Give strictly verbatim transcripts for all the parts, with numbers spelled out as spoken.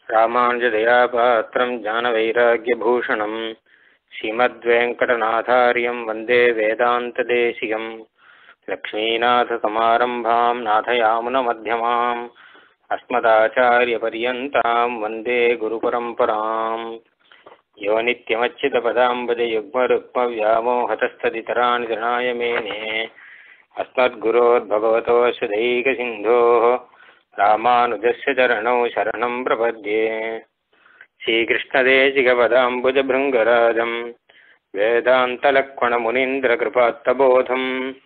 रामानुजदयापात्रं ज्ञानवैराग्यभूषणं श्रीमद्वेङ्कटनाथार्यं वन्दे वेदान्तदेशिकं लक्ष्मीनाथसमारम्भां नाथयामुनमध्यमाम् अस्मदाचार्यपर्यन्तां वन्दे गुरुपरम्पराम् यो नित्यमच्युतपदाम्बुजयुग्मरुक्मव्यामोहतस्तदितराणि तृणाय मेने अस्मद्गुरोर्भगवतोऽस्य दैकसिन्धोः रामानुजस्य चरणौ शरणं प्रपद्ये। श्रीकृष्णदेशिकपदाम्बुजभृङ्गराजं वेदान्तलक्ष्मणमुनीन्द्रकृपात्तबोधं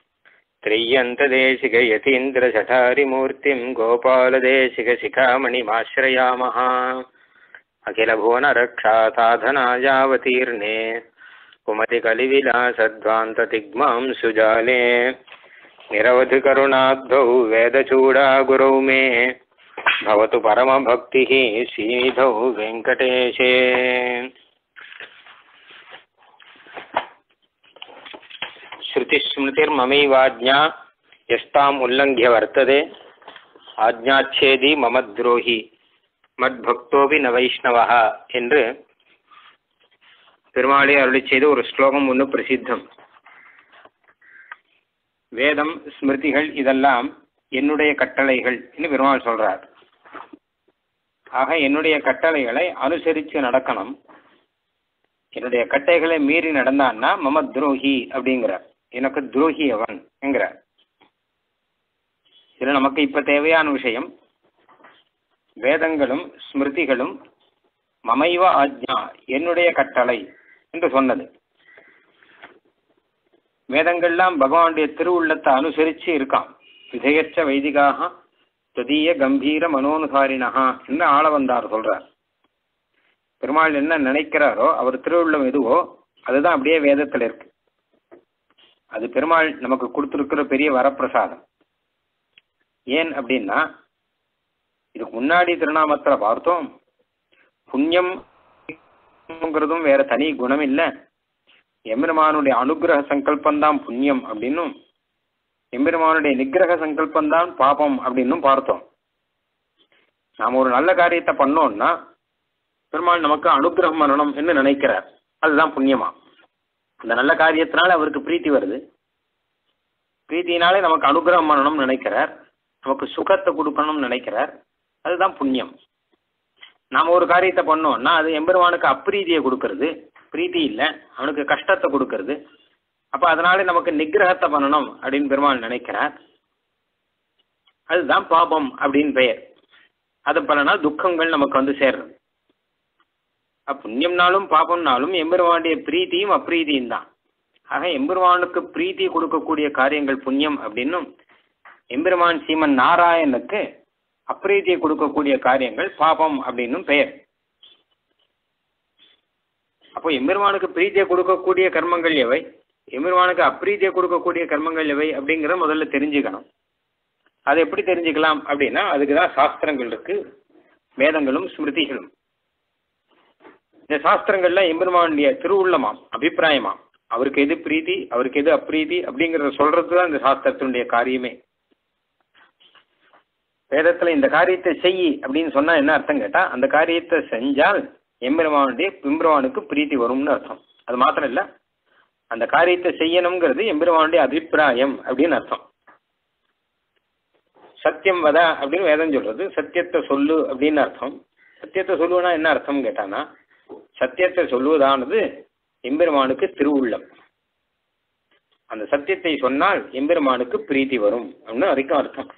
त्रिय्यन्तदेशिकयतीन्द्रशठारिमूर्तिं गोपालदेशिकशिखामणिमाश्रयामः। अखिलभुवनरक्षासाधनायावतीर्णे कुमतिकलिविलासध्वान्ततिग्मां सुजाले निरवधिकरुणाब्धौ वेदचूडागुरौ मे भवतु परमभक्तिः श्रीनिधौ वेङ्कटेशे। श्रुतिस्मृतिर्ममैवाज्ञा यस्ताम् उल्लङ्घ्य वर्तते आज्ञाच्छेदी मम द्रोही மத்பக்தோபி ந வைஷ்ணவஹ என்று பெருமாளே அருளி செய்த ஒரு ஸ்லோகம் ஒன்று பிரசித்தம். வேதம் ஸ்மிருதிகள் இதெல்லாம் என்னுடைய கட்டளைகள் என்று பெருமாள் சொல்றார். ஆக என்னுடைய கட்டளைகளை அனுசரித்து நடக்கணும். என்னுடைய கட்டளைகளை மீறி நடந்தான்னா மம துரோகி அப்படிங்கிறார். எனக்கு துரோகி அவன் என்கிறார். இது நமக்கு இப்ப தேவையான விஷயம். வேதங்களும் ஸ்மிருதிகளும் மமைவ ஆஜ்ஞா என்னுடைய கட்டளை என்று சொன்னது. வேதங்கள்லாம் பகவானுடைய திருவுள்ளத்தை அனுசரித்து இருக்கான். விதயச்ச வைதிகாக துதிய கம்பீர மனோனுசாரினஹா என்று ஆள வந்தார் சொல்றார். பெருமாள் என்ன நினைக்கிறாரோ அவர் திருவுள்ளம் எதுவோ அதுதான் அப்படியே வேதத்தில் இருக்கு. அது பெருமாள் நமக்கு கொடுத்துருக்கிற பெரிய வரப்பிரசாதம். ஏன் அப்படின்னா இதுக்கு முன்னாடி திருநாமத்துல பார்த்தோம், புண்ணியம்ங்கிறதும் வேற தனி குணம் இல்லை. எம்பெருமானுடைய அனுகிரக சங்கல்பந்தான் புண்ணியம் அப்படின்னும் எம்பெருமானுடைய நிகிரக சங்கல்பந்தான் பாபம் அப்படின்னும் பார்த்தோம். நாம் ஒரு நல்ல காரியத்தை பண்ணோம்னா பெருமாள் நமக்கு அனுகிரகம் பண்ணணும் என்று நினைக்கிறார். அதுதான் புண்ணியமா. அந்த நல்ல காரியத்தினால அவருக்கு பிரீத்தி வருது. பிரீத்தினாலே நமக்கு அனுகிரகம் பண்ணணும்னு நினைக்கிறார். நமக்கு சுகத்தை கொடுக்கணும்னு நினைக்கிறார். அதுதான் புண்ணியம். நாம் ஒரு காரியத்தை பண்ணோம்னா அது எம்பெருமானுக்கு அப்பிரீதியை கொடுக்கறது, பிரீத்தி இல்லை, அவனுக்கு கஷ்டத்தை கொடுக்கறது. அப்போ அதனால நமக்கு நிகிரகத்தை பண்ணணும் அப்படின்னு பெருமாள் நினைக்கிறார். அதுதான் பாபம் அப்படின்னு பெயர். அது பலனா துக்கங்கள் நமக்கு வந்து சேர்றது. புண்ணியம்னாலும் பாபம்னாலும் எம்பெருமானுடைய பிரீத்தியும் அப்பிரீதியும் தான். ஆக எம்பெருமானுக்கு பிரீத்தி கொடுக்கக்கூடிய காரியங்கள் புண்ணியம் அப்படின்னும் எம்பெருமான் சீமன் நாராயணனுக்கு அப்பிரீதியை கொடுக்கக்கூடிய காரியங்கள் பாபம் அப்படின்னும் பெயர். அப்போ எம்பெருமானுக்கு பிரீத்தியை கொடுக்கக்கூடிய கர்மங்கள் எவை, எம்பெருமானுக்கு அப்பிரீதியை கொடுக்கக்கூடிய கர்மங்கள் எவை அப்படிங்கிறத முதல்ல தெரிஞ்சுக்கணும். அதை எப்படி தெரிஞ்சுக்கலாம் அப்படின்னா அதுக்குதான் சாஸ்திரங்கள் இருக்கு, வேதங்களும் ஸ்மிருதிகளும். இந்த சாஸ்திரங்கள்ல எம்பெருமானுடைய திருவுள்ளமாம், அபிப்பிராயமாம். அவருக்கு எது பிரீதி அவருக்கு எது அப்பிரீதி அப்படிங்கிறத சொல்றதுதான் இந்த சாஸ்திரத்தினுடைய காரியமே. வேதத்துல இந்த காரியத்தை செய் அப்படின்னு சொன்னா என்ன அர்த்தம் கேட்டா அந்த காரியத்தை செஞ்சால் எம்பெருமானுடைய எம்பெருமானுக்கு பிரீத்தி வரும்னு அர்த்தம். அது மாத்திரம் இல்ல, அந்த காரியத்தை செய்யணுங்கிறது எம்பெருமானுடைய அபிப்பிராயம் அப்படின்னு அர்த்தம். சத்தியம் வத அப்படின்னு வேதம் சொல்றது, சத்தியத்தை சொல்லு அப்படின்னு அர்த்தம். சத்தியத்தை சொல்லுவனா என்ன அர்த்தம் கேட்டானா சத்தியத்தை சொல்லுவதானது எம்பெருமானுக்கு திருவுள்ளம். அந்த சத்தியத்தை சொன்னால் எம்பெருமானுக்கு பிரீத்தி வரும் அப்படின்னு வரைக்கும் அர்த்தம்.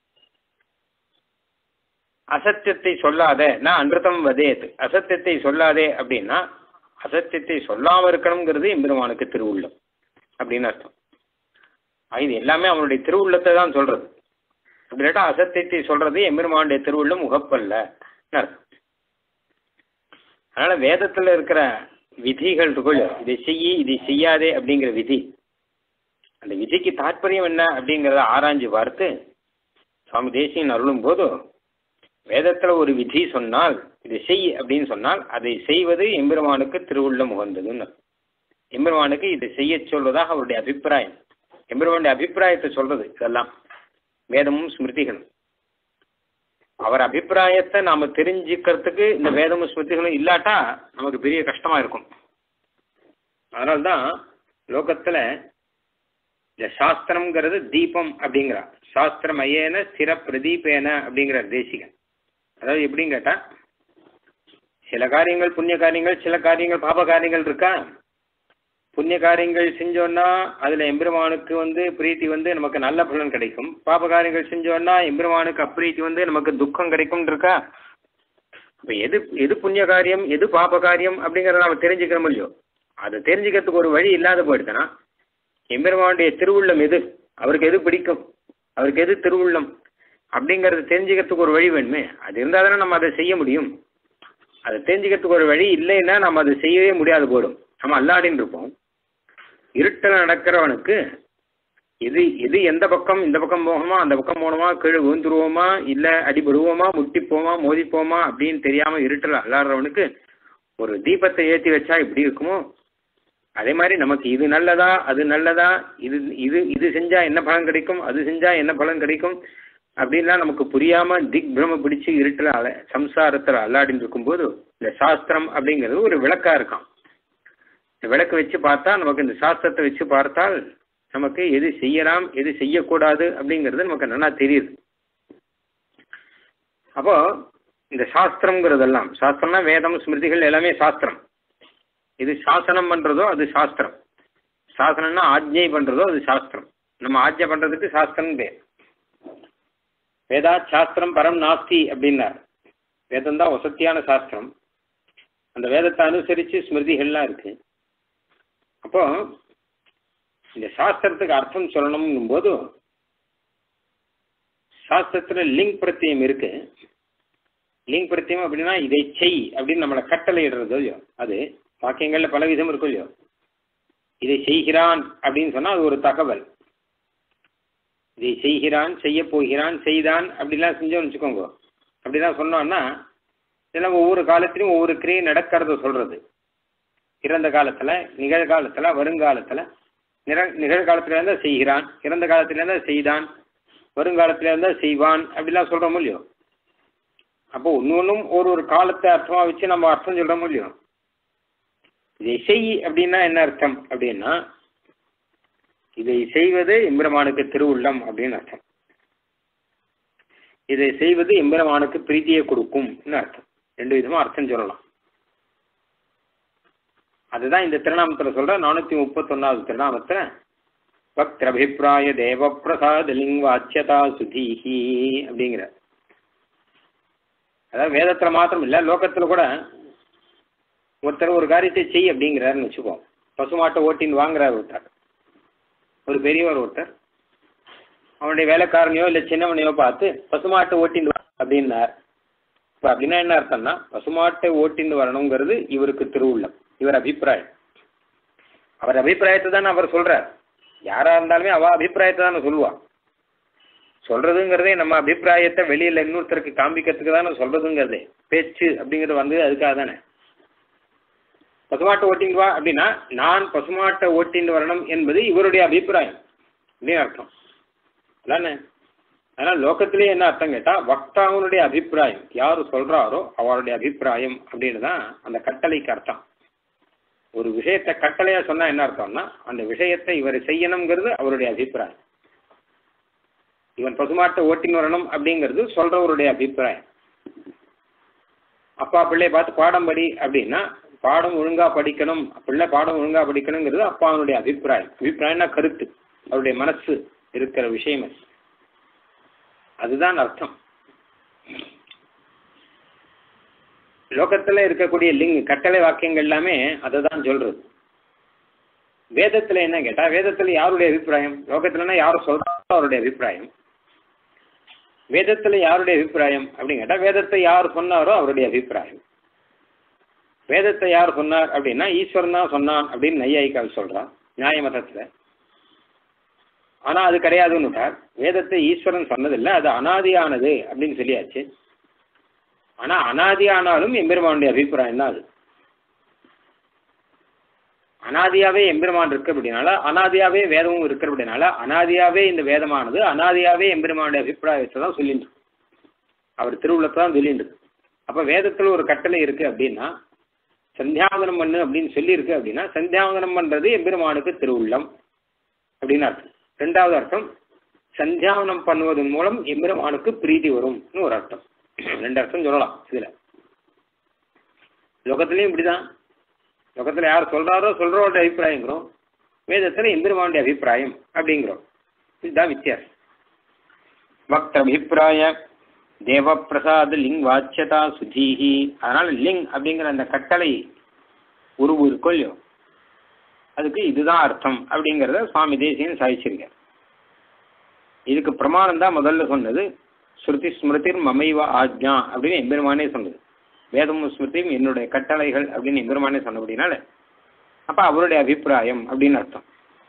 அசத்தியத்தை சொல்லாத நான் அன்றுதம் வதேது, அசத்தியத்தை சொல்லாதே அப்படின்னா அசத்தியத்தை சொல்லாம இருக்கணுங்கிறது எம்பெருமானுக்கு திருவுள்ளம் அப்படின்னு அர்த்தம். இது எல்லாமே அவனுடைய திருவுள்ளத்தை தான் சொல்றது. அப்படின்னா அசத்தியத்தை சொல்றது எம்பெருமானுடைய திருவுள்ளம் உகப்பல்ல அர்த்தம். அதனால வேதத்துல இருக்கிற விதிகள் இருக்குள்ள இதை செய்யி இதை செய்யாதே அப்படிங்கிற விதி, அந்த விதிக்கு தாற்பயம் என்ன அப்படிங்கிறத ஆராய்ஞ்சு பார்த்து சுவாமி தேசிகன் அருளும் போது வேதத்துல ஒரு விதி சொன்னால் இதை செய் அப்படின்னு சொன்னால் அதை செய்வது எம்பெருமானுக்கு திருவுள்ளம் உகந்ததுன்னு. எம்பெருமானுக்கு இதை செய்ய சொல்வதாக அவருடைய அபிப்பிராயம். எம்பெருமானுடைய அபிப்பிராயத்தை சொல்றது இதெல்லாம் வேதமும் ஸ்மிருதிகளும். அவர் அபிப்பிராயத்தை நாம தெரிஞ்சுக்கிறதுக்கு இந்த வேதமும் ஸ்மிருதிகளும் இல்லாட்டா நமக்கு பெரிய கஷ்டமா இருக்கும். அதனால்தான் லோகத்துல இந்த சாஸ்திரம்ங்கிறது தீபம் அப்படிங்கிறா. சாஸ்திரமயேன ஸ்திர பிரதீபேன அப்படிங்கிற தேசிகன். அதாவது எப்படின்னு கேட்டா, சில காரியங்கள் புண்ணிய காரியங்கள், சில காரியங்கள் பாப காரியங்கள் இருக்கா. புண்ணிய காரியங்கள் செஞ்சோன்னா அதுல எம்பெருமானுக்கு வந்து பிரீத்தி வந்து நமக்கு நல்ல பலன் கிடைக்கும். பாப காரியங்கள் செஞ்சோன்னா எம்பெருமானுக்கு அப்பிரீத்தி வந்து நமக்கு துக்கம் கிடைக்கும் இருக்கா. இப்ப எது எது புண்ணிய காரியம் எது பாப காரியம் அப்படிங்கறத நாம தெரிஞ்சுக்கிறோம் இல்லையோ, அதை தெரிஞ்சுக்கிறதுக்கு ஒரு வழி இல்லாத போயிடுச்சுன்னா, எம்பெருமானுடைய திருவுள்ளம் எது, அவருக்கு எது பிடிக்கும், அவருக்கு எது திருவுள்ளம் அப்படிங்கறத தெரிஞ்சுக்கிறதுக்கு ஒரு வழி வேணுமே. அது இருந்தால் தானே நம்ம அதை செய்ய முடியும். அதை தெரிஞ்சுக்கிறதுக்கு ஒரு வழி இல்லைன்னா நம்ம அதை செய்யவே முடியாது போடும். நம்ம அல்லாடின்னு இருப்போம். இருட்டில் நடக்கிறவனுக்கு எது எது எந்த பக்கம், இந்த பக்கம் போகணுமா அந்த பக்கம் போகணுமா, கீழே விழுந்துருவோமா இல்லை அடிபடுவோமா முட்டிப்போமா மோதிப்போமா அப்படின்னு தெரியாம இருட்டில் அல்லாடுறவனுக்கு ஒரு தீபத்தை ஏற்றி வச்சா எப்படி இருக்குமோ, அதே மாதிரி நமக்கு இது நல்லதா அது நல்லதா, இது இது இது செஞ்சா என்ன பலன் கிடைக்கும், அது செஞ்சா என்ன பலன் கிடைக்கும் அப்படின்லாம் நமக்கு புரியாம திக் பிரம பிடிச்சு இருட்டில் அல சம்சாரத்தில் அல்லாடின்னு இருக்கும்போது இந்த சாஸ்திரம் அப்படிங்கிறது ஒரு விளக்கா இருக்கான். இந்த விளக்கு வச்சு பார்த்தா நமக்கு, இந்த சாஸ்திரத்தை வச்சு பார்த்தால் நமக்கு எது செய்யலாம் எது செய்யக்கூடாது அப்படிங்கிறது நமக்கு நல்லா தெரியுது. அப்போ இந்த சாஸ்திரம்ங்கிறதெல்லாம், சாஸ்திரம்னா வேதம் ஸ்மிருதிகள் எல்லாமே சாஸ்திரம். இது சாசனம் பண்றதோ அது சாஸ்திரம், சாசனம்னா ஆஜ்ஞை பண்றதோ அது சாஸ்திரம். நம்ம ஆஜ்ஞை பண்றதுக்கு சாஸ்திரம் பேர். வேதா சாஸ்திரம் பரம் நாஸ்தி அப்படின்னார். வேதம் தான் வசத்தியான சாஸ்திரம். அந்த வேதத்தை அனுசரித்து ஸ்மிருதிகள்லாம் இருக்கு. அப்போ இந்த சாஸ்திரத்துக்கு அர்த்தம் சொல்லணும் போது சாஸ்திரத்துல லிங் பிரத்தியம் இருக்கு. லிங் பிரத்தியம் அப்படின்னா இதை செய் அப்படின்னு நம்மளை கட்டளை இடுறதோ இல்லையோ, அது வாக்கியங்கள்ல பல விதம் இருக்கும் இல்லையோ. இதை செய்கிறான் அப்படின்னு சொன்னா அது ஒரு தகவல். இதை செய்கிறான், செய்ய போகிறான், செய்தான் அப்படிலாம் செஞ்சோம்னு வச்சுக்கோங்க. அப்படிலாம் சொன்னோம்னா இதெல்லாம் ஒவ்வொரு காலத்திலும் ஒவ்வொரு கிரியை நடக்கிறத சொல்றது. இறந்த காலத்துல, நிகழ்காலத்துல, வருங்காலத்துல. நிற நிகழ்காலத்துல இருந்தா செய்கிறான், இறந்த காலத்துல இருந்தா செய்தான், வருங்காலத்துல இருந்தா செய்வான் அப்படிலாம் சொல்றோம் இல்லையோ. அப்போ ஒன்னு ஒன்றும் ஒரு ஒரு காலத்தை அர்த்தமா வச்சு நம்ம அர்த்தம் சொல்றோம் இல்லையோ. இதை செய் அப்படின்னா என்ன அர்த்தம் அப்படின்னா, இதை செய்வது எம்பெருமானுக்கு திருவுள்ளம் அப்படின்னு அர்த்தம். இதை செய்வது எம்பெருமானுக்கு பிரீத்தியை கொடுக்கும் அர்த்தம். ரெண்டு விதமா அர்த்தம் சொல்லலாம். அதுதான் இந்த திருநாமத்துல சொல்ற நானூத்தி முப்பத்தி ஒன்னாவது திருநாமத்துல பக்திரபிப்பிராய தேவ பிரசாத லிங்வாச்சியதா சுதீஹி அப்படிங்கிற. அதாவது வேதத்துல மாத்திரம் இல்ல, லோகத்துல கூட ஒருத்தர் ஒரு காரியத்தை செய் அப்படிங்கிறாருன்னு வச்சுக்கோம். பசுமாட்டை ஓட்டின்னு வாங்குறாரு ஒருத்தர், ஒரு பெரியவர் ஒருத்தர். அவனுடைய வேலைக்காரனையோ இல்லை சின்னவனையோ பார்த்து பசுமாட்டை ஓட்டின்னு வா அப்படின்னார். இப்போ அப்படின்னா என்ன அர்த்தம்னா, பசுமாட்டை ஓட்டின்னு வரணுங்கிறது இவருக்கு திருவுள்ளம், இவர் அபிப்பிராயம். அவர் அபிப்பிராயத்தை தானே அவர் சொல்றார். யாரா இருந்தாலுமே அவ அபிப்பிராயத்தை தானே சொல்லுவா. சொல்றதுங்கிறதே நம்ம அபிப்பிராயத்தை வெளியில இன்னொருத்தருக்கு காண்பிக்கிறதுக்கு தானே சொல்றதுங்கிறதே. பேச்சு அப்படிங்கிறது வந்து அதுக்காக தானே. பசுமாட்டை ஓட்டின்னு வா அப்படின்னா நான் பசுமாட்டை ஓட்டின்னு வரணும் என்பது இவருடைய அபிப்பிராயம் அப்படின்னு அர்த்தம் தானே. அதனால லோகத்திலேயே என்ன அர்த்தம் கேட்டா, வக்தாவுனுடைய அபிப்பிராயம், யாரு சொல்றாரோ அவருடைய அபிப்பிராயம் அப்படின்னு தான் அந்த கட்டளைக்கு அர்த்தம். ஒரு விஷயத்தை கட்டளையா சொன்னா என்ன அர்த்தம்னா, அந்த விஷயத்தை இவர் செய்யணுங்கிறது அவருடைய அபிப்பிராயம். இவன் பசுமாட்டை ஓட்டின்னு வரணும் அப்படிங்கிறது சொல்றவருடைய அபிப்பிராயம். அப்பா பிள்ளைய பார்த்து பாடம் படி அப்படின்னா பாடம் ஒழுங்கா படிக்கணும், பிள்ளை பாடம் ஒழுங்கா படிக்கணுங்கிறது அப்பாவுடைய அபிப்பிராயம். அபிப்பிராயம்னா கருத்து, அவருடைய மனசு இருக்கிற விஷயம், அதுதான் அர்த்தம். லோகத்துல இருக்கக்கூடிய லிங் கட்டளை வாக்கியங்கள் எல்லாமே அதை தான் சொல்றது. வேதத்துல என்ன கேட்டா, வேதத்துல யாருடைய அபிப்பிராயம்? லோகத்துலன்னா யாரும் சொல்றாங்க அவருடைய அபிப்பிராயம். வேதத்துல யாருடைய அபிப்பிராயம் அப்படின்னு கேட்டா, வேதத்தை யார் சொன்னாரோ அவருடைய அபிப்பிராயம். வேதத்தை யார் சொன்னார் அப்படின்னா ஈஸ்வரன் தான் சொன்னான் அப்படின்னு நையாயிக்கால் சொல்றான் நியாய மதத்துல. ஆனா அது கிடையாதுன்னு, வேதத்தை ஈஸ்வரன் சொன்னதில்லை, அது அனாதியானது அப்படின்னு சொல்லியாச்சு. ஆனா அனாதியானாலும் எம்பெருமானுடைய அபிப்பிராயம் தான் அது. அனாதியாவே எம்பெருமான் இருக்கு அப்படின்னால, அனாதியாவே வேதமும் இருக்கிற அப்படின்னால, அனாதியாவே இந்த வேதமானது அனாதியாவே எம்பெருமானுடைய அபிப்பிராயத்தை தான் சொல்லிட்டு. அவர் திருவுள்ளத்தை தான் சொல்லிட்டு. அப்ப வேதத்துல ஒரு கட்டளை இருக்கு அப்படின்னா சந்தியாவதனம் பண்ணு அப்படின்னு சொல்லி இருக்கு அப்படின்னா சந்தியாவதனம் பண்றது எம்பெருமானுக்கு திருவுள்ளம் அப்படின்னு அர்த்தம். ரெண்டாவது அர்த்தம், சந்தியாவனம் பண்ணுவதன் மூலம் எம்பெருமானுக்கு பிரீதி வரும்னு ஒரு அர்த்தம். ரெண்டு அர்த்தம் சொல்லலாம் இதுல. லோகத்திலையும் இப்படிதான். லோகத்துல யார் சொல்றாரோ சொல்றோட அபிப்பிராயங்கிறோம், வேதத்துல எம்பெருமானுடைய அபிப்பிராயம் அப்படிங்கிறோம். இதுதான் வித்தியாசம். பக்த அபிப்பிராய தேவ பிரசாத் லிங் வாச்சியதா சுஜீஹி. அதனால லிங் அப்படிங்கிற அந்த கட்டளை உருவு இருக்கோ இல்லையோ அதுக்கு இதுதான் அர்த்தம் அப்படிங்கிறத சுவாமி தேசியன் சாதிச்சிருக்கார். இதுக்கு பிரமாணம் தான் முதல்ல சொன்னது ஸ்ருதி ஸ்மிருதிர் மமைவ ஆஜ்ஞா அப்படின்னு எம்பெருமானே சொன்னது. வேதமும் ஸ்மிருதியும் என்னுடைய கட்டளைகள் அப்படின்னு எம்பெருமானே சொன்னபடினால அப்ப அவருடைய அபிப்பிராயம் அப்படின்னு அர்த்தம்.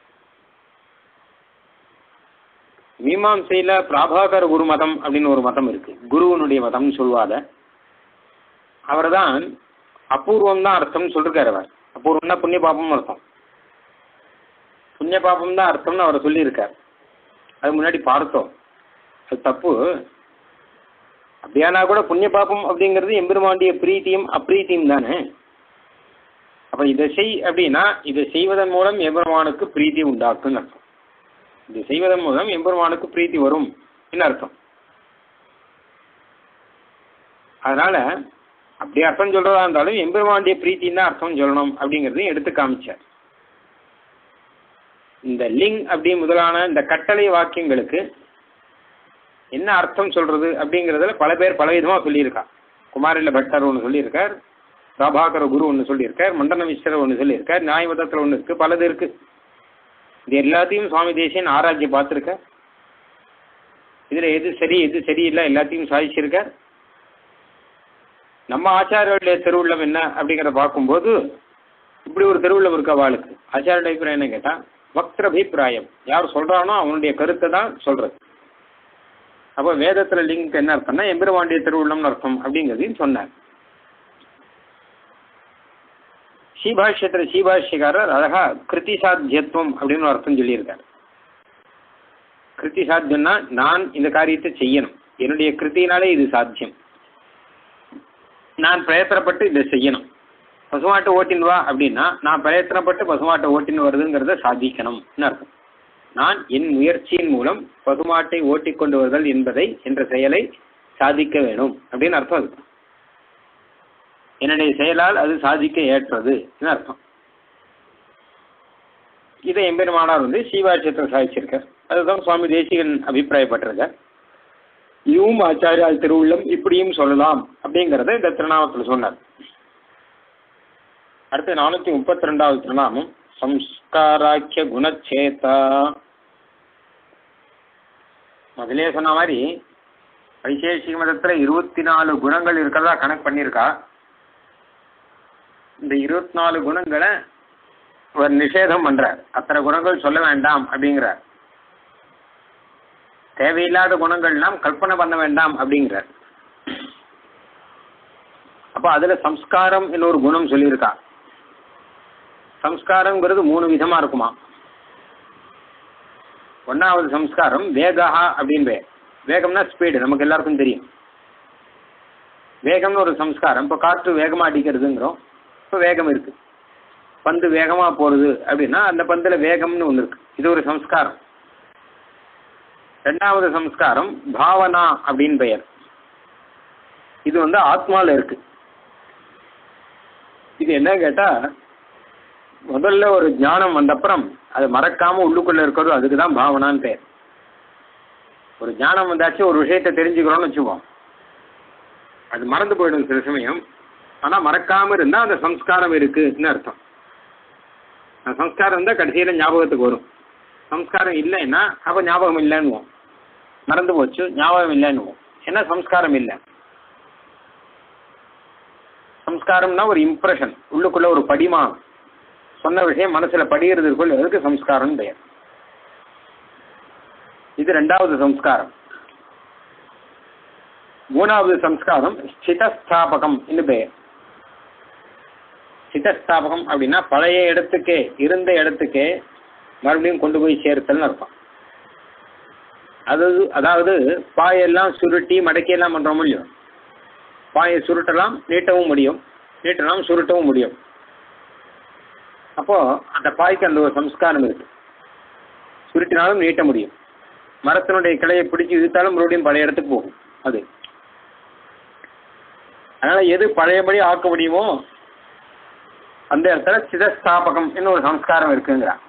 மீமாம்சையில பிராபாகர குரு மதம் அப்படின்னு ஒரு மதம் இருக்கு, குருவனுடைய மதம்னு சொல்லுவாத. அவர் தான் அபூர்வம் தான் அர்த்தம்னு சொல்லிருக்காரு. அவர் அபூர்வம்னா புண்ணிய பாபம்னு அர்த்தம். புண்ணிய பாபம் தான் அர்த்தம்னு அவர் சொல்லியிருக்கார். அது முன்னாடி பார்த்தோம், அது தப்பு. அப்படியானா கூட புண்ணிய பாபம் அப்படிங்கிறது எம்பெருமாண்டிய பிரீத்தியும் அப்ரீத்தியும் தானே. அப்ப இதை செய் அப்படின்னா இதை செய்வதன் மூலம் எம்பெருமானுக்கு பிரீத்தி உண்டாக்குன்னு அர்த்தம். இது செய்வதன் மூலம் எம்பெருமானுக்கு பிரீத்தி வரும் என்ன அர்த்தம். அதனால அப்படி அர்த்தம் சொல்றதா இருந்தாலும் எம்பெருமானுடைய பிரீத்தின்னு தான் அர்த்தம் சொல்லணும் அப்படிங்கறதையும் எடுத்து காமிச்சார். இந்த லிங் அப்படி முதலான இந்த கட்டளை வாக்கியங்களுக்கு என்ன அர்த்தம் சொல்றது அப்படிங்கறதுல பல பேர் பலவிதமா சொல்லியிருக்கா. குமாரில பட்டர் ஒன்று சொல்லியிருக்கார், பிரபாகர குரு ஒன்று சொல்லியிருக்கார், மண்டன மிஸ்ரர் ஒன்று சொல்லியிருக்கார், நியாயமதத்தில் ஒன்று இருக்கு, பலது இருக்கு. இது எல்லாத்தையும் சுவாமி தேசியன் ஆராய்ச்சி பார்த்துருக்க. இதுல எது சரி எது சரியில்லை எல்லாத்தையும் சாதிச்சிருக்க. நம்ம ஆச்சாரியர்களுடைய திருவுள்ளம் என்ன அப்படிங்கிறத பார்க்கும்போது இப்படி ஒரு திருவுள்ளம் இருக்கு அவளுக்கு. ஆச்சாரிய அபிப்பிராயம் என்ன கேட்டா பக்தர் அபிப்பிராயம், யார் சொல்றானோ அவனுடைய கருத்தை தான் சொல்றது. அப்போ வேதத்துல லிங்க் என்ன அர்த்தம்னா எம்பெருமானுடைய திருவுள்ளம்னு அர்த்தம் அப்படிங்கிறதையும் சொன்னார். ஸ்ரீபாஷ்யத்துல ஸ்ரீபாஷ்யக்காரர் அழகா கிருதி சாத்தியத்துவம் அப்படின்னு ஒரு அர்த்தம் சொல்லியிருக்காரு. கிருதி சாத்தியம்னா நான் இந்த காரியத்தை செய்யணும், என்னுடைய கிருத்தினாலே இது சாத்தியம், நான் பிரயத்தனப்பட்டு இதை செய்யணும். பசுமாட்டை ஓட்டின்னு வா அப்படின்னா நான் பிரயத்தனப்பட்டு பசுமாட்டை ஓட்டின்னு வருதுங்கிறத சாதிக்கணும்னு அர்த்தம். நான் என் முயற்சியின் மூலம் பசுமாட்டை ஓட்டி கொண்டு வருதல் என்பதை என்ற செயலை சாதிக்க வேணும் அப்படின்னு அர்த்தம். அது என்னுடைய செயலால் அது சாதிக்க ஏற்றது அர்த்தம். இதை எம்பெருமானார் வந்து ஸ்ரீவாட்சியத்தில் சாதிச்சிருக்கார். அதுதான் சுவாமி தேசிகன் அபிப்பிராயப்பட்டிருக்கார். இதுவும் ஆச்சாரியால் திருவுள்ளம் இப்படியும் சொல்லலாம் அப்படிங்கிறத இந்த திருநாமத்தில் சொன்னார். அடுத்து நானூத்தி முப்பத்தி ரெண்டாவது திருநாமம் சம்ஸ்காராக்கிய குணச்சேதா. முதலே சொன்ன மாதிரி வைசேஷிக மதத்துல இருபத்தி நாலு குணங்கள் இருக்கிறதா கணக்கு பண்ணியிருக்கா. இந்த இருபத்தி நாலு குணங்களை ஒரு நிஷேதம் பண்றார். அத்தனை குணங்கள் சொல்ல வேண்டாம் அப்படிங்கிறார். தேவையில்லாத குணங்கள்லாம் கல்பனை பண்ண வேண்டாம் அப்படிங்கிறார். அப்ப அதுல சம்ஸ்காரம் இன்னொரு குணம் சொல்லியிருக்கா. சம்ஸ்காரம்ங்கிறது மூணு விதமா இருக்குமா. ஒன்னாவது சம்ஸ்காரம் வேகா அப்படின்னு பேர். வேகம்னா ஸ்பீடு, நமக்கு எல்லாருக்கும் தெரியும். வேகம்னு ஒரு சம்ஸ்காரம். இப்போ காற்று வேகமா அடிக்கிறதுங்கிறோம், இப்போ வேகம் இருக்கு. பந்து வேகமா போறது அப்படின்னா அந்த பந்துல வேகம்னு ஒண்ணு இருக்கு, இது ஒரு சம்ஸ்காரம். ரெண்டாவது சம்ஸ்காரம் பாவனா அப்படின்னு பெயர். இது வந்து ஆத்மால இருக்கு. இது என்ன கேட்டா முதல்ல ஒரு ஞானம் வந்தப்புறம் அது மறக்காம உள்ளுக்குள்ள இருக்கிறது, அதுக்குதான் பாவனான்னு பெயர். ஒரு ஞானம் வந்தாச்சு, ஒரு விஷயத்தை தெரிஞ்சுக்கிறோம்னு வச்சுப்போம், அது மறந்து போயிடும் சில சமயம். ஆனா மறக்காம இருந்தா அந்த சம்ஸ்காரம் இருக்குன்னு அர்த்தம். சம்ஸ்காரம் இருந்தா கடைசியில ஞாபகத்துக்கு வரும். சம்ஸ்காரம் இல்லைன்னா அப்ப ஞாபகம் இல்லைன்னுவோம், மறந்து போச்சு ஞாபகம் இல்லைன்னுவோம். ஏன்னா சம்ஸ்காரம் இல்லை. சம்ஸ்காரம்னா ஒரு இம்ப்ரெஷன், உள்ளுக்குள்ள ஒரு படிமா, சொன்ன விஷயம் மனசுல படிகிறதுக்குள்ள அதுக்கு சம்ஸ்காரம் பெயர். இது ரெண்டாவது சம்ஸ்காரம். மூணாவது சம்ஸ்காரம் ஸ்திதஸ்தாபகம் என்று பெயர். ஸ்திதஸ்தாபகம் அப்படின்னா பழைய இடத்துக்கே, இருந்த இடத்துக்கே மறுபடியும் கொண்டு போய் சேர்த்தல்னு அர்த்தம். அதாவது அதாவது பாயெல்லாம் சுருட்டி மடக்கி எல்லாம் பண்ணுறோம் இல்லையோ, பாயை சுருட்டலாம் நீட்டவும் முடியும், நீட்டலாம் சுருட்டவும் முடியும். அப்போது அந்த பாய்க்கு அந்த ஒரு சம்ஸ்காரம் இருக்குது. சுருட்டினாலும் நீட்ட முடியும், மரத்தினுடைய கிளையை பிடிச்சி இழுத்தாலும் மறுபடியும் பழைய இடத்துக்கு போகும் அது. அதனால் எது பழையபடி ஆக்க முடியுமோ அந்த இடத்துல சிதஸ்தாபகம் இன்னும் ஒரு சம்ஸ்காரம் இருக்குங்கிறான்.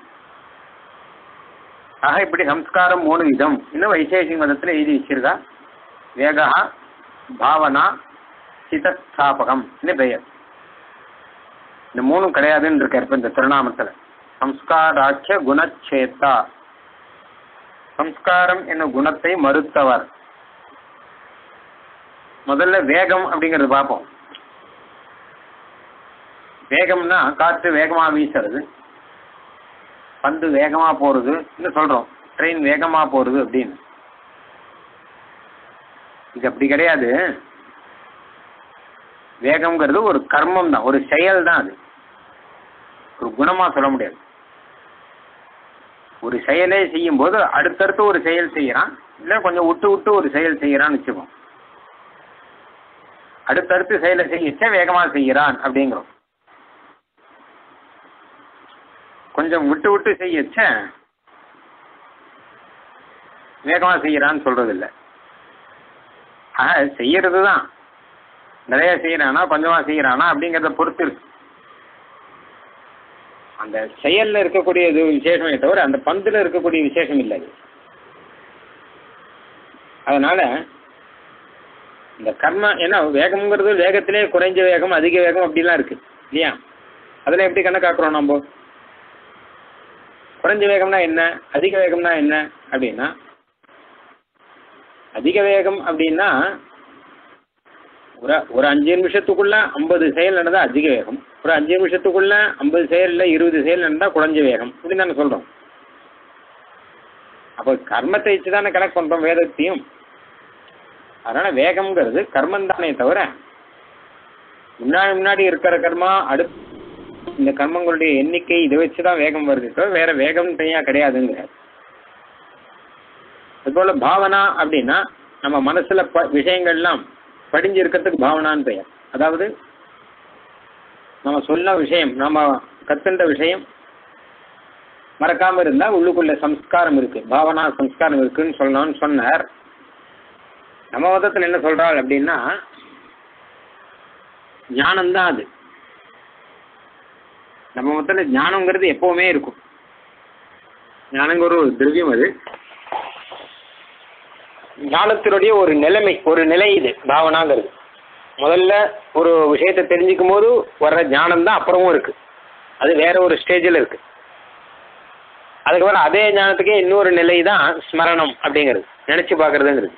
ஆக இப்படி சம்ஸ்காரம் மூணு விதம் இன்னும் வைசேஷிக மதத்தில் எழுதி வச்சிருக்கா. வேகா, பாவனா, சிதஸ்தாபகம் பெயர். இந்த மூணும் கிடையாதுன்னு இருக்கார் இப்போ இந்த திருநாமத்தில். சம்ஸ்காராட்ச குணச்சேத்தா, சம்ஸ்காரம் என்னும் குணத்தை மறுத்தவர். முதல்ல வேகம் அப்படிங்கிறது பார்ப்போம். வேகம்னா காற்று வேகமாக வீசுறது, பந்து வேகமாக போகிறது இன்னும் சொல்கிறோம், ட்ரெயின் வேகமாக போகிறது அப்படின்னு. இது அப்படி கிடையாது. வேகம்ங்கிறது ஒரு கர்மம் தான், ஒரு செயல் தான். அது ஒரு குணமாக சொல்ல முடியாது. ஒரு செயலே செய்யும் போது அடுத்தடுத்து ஒரு செயல் செய்கிறான், இல்லை கொஞ்சம் விட்டு விட்டு ஒரு செயல் செய்கிறான்னு வச்சுக்கோம். அடுத்தடுத்து செயலை செய்யச்ச வேகமாக செய்கிறான் அப்படிங்கிறோம். கொஞ்சம் விட்டு விட்டு செய்யச்ச வேகமாக செய்கிறான்னு சொல்றது இல்லை. ஆக செய்யறது தான், நிறைய செய்யறானா கொஞ்சமாக செய்யறானா அப்படிங்கிறத பொறுத்து இருக்கு. அந்த செயல்ல இருக்கக்கூடிய இது விசேஷமே தவிர அந்த பந்துல இருக்கக்கூடிய விசேஷம் இல்லை. அதனால இந்த கர்ம ஏன்னா வேகம்ங்கிறது வேகத்திலே குறைஞ்ச வேகம் அதிக வேகம் அப்படிலாம் இருக்கு இல்லையா? அதில் எப்படி கணக்காக்குறோம் நம்ம? குறைஞ்ச வேகம்னா என்ன, அதிக வேகம்னா என்ன அப்படின்னா, அதிக வேகம் அப்படின்னா ஒரு ஒரு அஞ்சு நிமிஷத்துக்குள்ள ஐம்பது செயல் நடந்தால் அதிக வேகம், ஒரு அஞ்சு நிமிஷத்துக்குள்ள ஐம்பது செயல் இல்லை இருபது செயல் நடந்தால் குறைஞ்ச வேகம் அப்படின்னு தானே சொல்கிறோம். அப்போ கர்மத்தை வச்சு தானே கணக்கு பண்ணுறோம் வேதத்தையும். அதனால் வேகம்ங்கிறது கர்மம் தானே தவிர முன்னாடி முன்னாடி இருக்கிற கர்மா அடுத்து இந்த கர்மங்களுடைய எண்ணிக்கை இதை வச்சு தான் வேகம் வருது தவிர வேற வேகம் தனியாக கிடையாதுங்கிற. அதுபோல் பாவனா அப்படின்னா நம்ம மனசில் ப விஷயங்கள்லாம் படிஞ்சு இருக்கிறதுக்கு பாவனான்னு பெயர். அதாவது நம்ம சொன்ன விஷயம், நம்ம கத்துன்ற விஷயம் மறக்காமல் இருந்தால் உள்ளுக்குள்ள சம்ஸ்காரம் இருக்குது, பாவனா சம்ஸ்காரம் இருக்குன்னு சொல்லணும்னு சொன்னார். நம்ம மதத்தில் என்ன சொல்கிறாள் அப்படின்னா ஞானம்தான் அது. நம்ம மதத்தில் ஞானங்கிறது எப்போவுமே இருக்கும். ஞானங்கிற ஒரு திரவியம், அது ஞானத்தினுடைய ஒரு நிலைமை, ஒரு நிலை இது பாவனாங்கிறது. முதல்ல ஒரு விஷயத்தை தெரிஞ்சுக்கும் போது வர்ற ஞானம் தான் அப்புறமும் இருக்குது, அது வேற ஒரு ஸ்டேஜில் இருக்குது. அதுக்கப்புறம் அதே ஞானத்துக்கே இன்னொரு நிலை தான் ஸ்மரணம் அப்படிங்கிறது, நினச்சி பார்க்குறதுங்கிறது.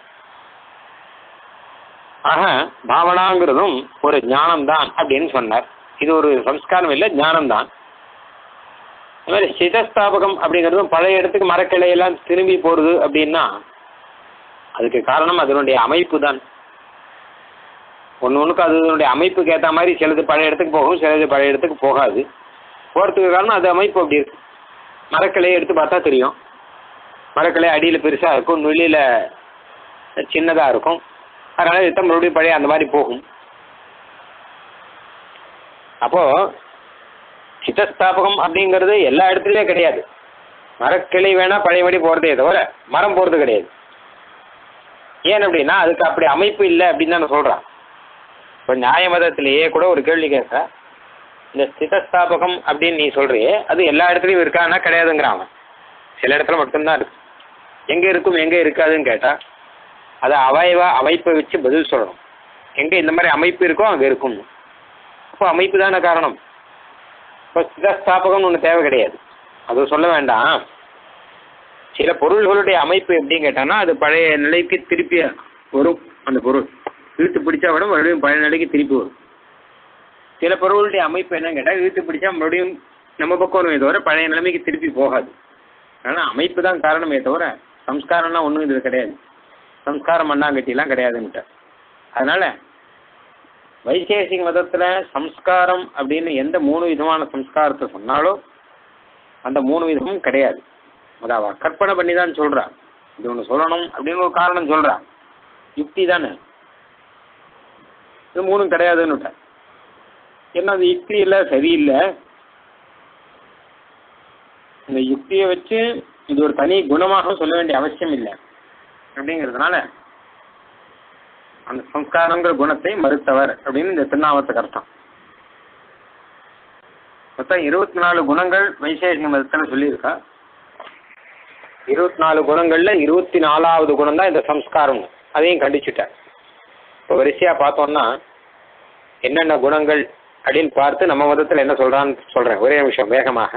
ஆக பாவனாங்கிறதும் ஒரு ஞானம்தான் அப்படின்னு சொன்னார். இது ஒரு சம்ஸ்காரம் இல்லை, ஞானம்தான். அது மாதிரி சிதஸ்தாபகம் அப்படிங்கிறதும் பழைய இடத்துக்கு மரக்கிளையெல்லாம் திரும்பி போகிறது அப்படின்னா அதுக்கு காரணம் அதனுடைய அமைப்பு தான். ஒன்று ஒன்றுக்கு அதனுடைய அமைப்புக்கு ஏற்ற மாதிரி சிலது பழைய இடத்துக்கு போகும், சிலது பழைய இடத்துக்கு போகாது. போகிறதுக்கு காரணம் அது அமைப்பு அப்படி இருக்கு. மரக்கிளையை எடுத்து பார்த்தா தெரியும், மரக்கிளை அடியில் பெருசாக இருக்கும், நுழியில் சின்னதாக இருக்கும். அதனால் எடுத்த மறுபடியும் பழைய அந்த மாதிரி போகும். அப்போது சிதஸ்தாபகம் அப்படிங்கிறது எல்லா இடத்துலையும் கிடையாது. மரக்கிளை வேணால் பழையபடி போகிறதே தவிர மரம் போகிறது கிடையாது. ஏன் அப்படின்னா அதுக்கு அப்படி அமைப்பு இல்லை அப்படின்னு தான் சொல்கிறான். இப்போ நியாய மதத்திலேயே கூட ஒரு கேள்வி கேட்க, இந்த சிதஸ்தாபகம் அப்படின்னு நீ சொல்கிறியே அது எல்லா இடத்துலையும் இருக்கான்னா கிடையாதுங்கிறான் அவன். சில இடத்துல மட்டும்தான் இருக்கு. எங்கே இருக்கும் எங்கே இருக்காதுன்னு கேட்டால் அதை அவைவா அமைப்பை வச்சு பதில் சொல்லணும். எங்கே இந்த மாதிரி அமைப்பு இருக்கோ அங்கே இருக்கும். அப்போ அமைப்பு தானே காரணம். இப்போ சிதஸ்தாபகம்னு ஒன்று தேவை கிடையாது, அது சொல்ல வேண்டாம். சில பொருள்களுடைய அமைப்பு எப்படின்னு கேட்டான்னா அது பழைய நிலைக்கு திருப்பி வரும். அந்த பொருள் இழுத்து பிடிச்சா விட மறுபடியும் பழைய நிலைக்கு திருப்பி வரும். சில பொருளுடைய அமைப்பு என்னன்னு கேட்டால் இழுத்து பிடிச்சா மறுபடியும் நம்ம பக்கம் வருமே தவிர பழைய நிலைமைக்கு திருப்பி போகாது. ஆனால் அமைப்பு தான் காரணமே தவிர சம்ஸ்காரம்னா ஒன்றும் இது கிடையாது. சம்ஸ்காரம் மண்ணாங்கட்டிலாம் கிடையாதுன்னுட்ட. அதனால் வைசேஷிக மதத்தில் சம்ஸ்காரம் அப்படின்னு எந்த மூணு விதமான சம்ஸ்காரத்தை சொன்னாலும் அந்த மூணு விதமும் கிடையாது. அதாவது கற்பனை பண்ணி தான் சொல்கிறான். இது ஒன்று சொல்லணும் அப்படின்னு ஒரு காரணம் சொல்கிறான், யுக்தி தானே. இது மூணும் கிடையாதுன்னு விட்டேன். என்ன அது யுக்தி இல்லை, சரியில்லை. இந்த யுக்தியை வச்சு இது ஒரு தனி குணமாக சொல்ல வேண்டிய அவசியம் இல்லை அப்படிங்கிறதுனால அந்த சம்ஸ்காரங்கிற குணத்தை மறுத்தவர் அப்படின்னு இந்த திருநாமத்துக்கு அர்த்தம். மொத்தம் இருபத்தி நாலு குணங்கள் வைசேஷிக மதத்தில் சொல்லியிருக்கா. இருபத்தி நாலு குணங்கள்ல இருபத்தி நாலாவது குணம் தான் இந்த சம்ஸ்காரம். அதையும் கண்டிச்சுட்டேன். இப்போ வரிசையாக பார்த்தோம்னா என்னென்ன குணங்கள் அப்படின்னு பார்த்து நம்ம மதத்தில் என்ன சொல்கிறான்னு சொல்கிறேன் ஒரே நிமிஷம் வேகமாக.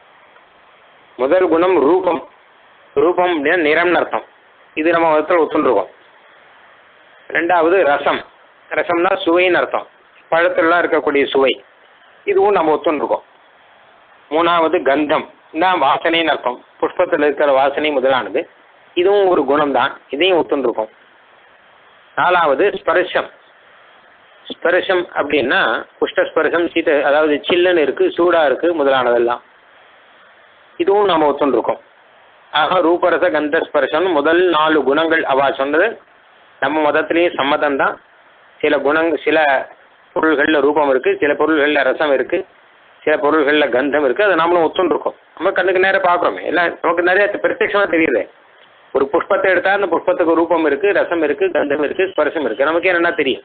முதல் குணம் ரூபம். ரூபம் அப்படின்னா நிறம்னு அர்த்தம். இது நம்ம மதத்தில் ஒத்துருக்கோம். ரெண்டாவது ரசம். ரசம்னா சுவைன்னு அர்த்தம். பழத்திலலாம் இருக்கக்கூடிய சுவை, இதுவும் நம்ம ஒத்துருக்கோம். மூணாவது கந்தம் தான் வாசனைன்னு அர்த்தம். புஷ்பத்தில் இருக்கிற வாசனை முதலானது, இதுவும் ஒரு குணம் தான், இதையும் ஒத்துருக்கோம். நாலாவது ஸ்பர்ஷம். ஸ்பர்ஷம் அப்படின்னா புஷ்டஸ்பர்ஷம், சீத அதாவது சில்லுன்னு இருக்குது, சூடாக இருக்குது முதலானதெல்லாம், இதுவும் நாம் ஒத்துருக்கோம். ஆக ரூபரச கந்த ஸ்பர்ஷம் முதல் நாலு குணங்கள் அவா சொன்னது நம்ம மதத்திலேயும் சம்மதம் தான். சில குணங்கள், சில பொருள்களில் ரூபம் இருக்குது, சில பொருள்களில் ரசம் இருக்குது, சில பொருள்களில் கந்தம் இருக்குது. அதை நம்மளும் ஒத்துருக்கோம். நம்ம கண்ணுக்கு நேரம் பார்க்குறோமே, எல்லாம் நமக்கு நிறைய பிரத்யட்சமாக தெரியுது. ஒரு புஷ்பத்தை எடுத்தால் அந்த புஷ்பத்துக்கு ரூபம் இருக்குது, ரசம் இருக்குது, கந்தம் இருக்குது, ஸ்பர்சம் இருக்குது, நமக்கு என்னென்னா தெரியும்.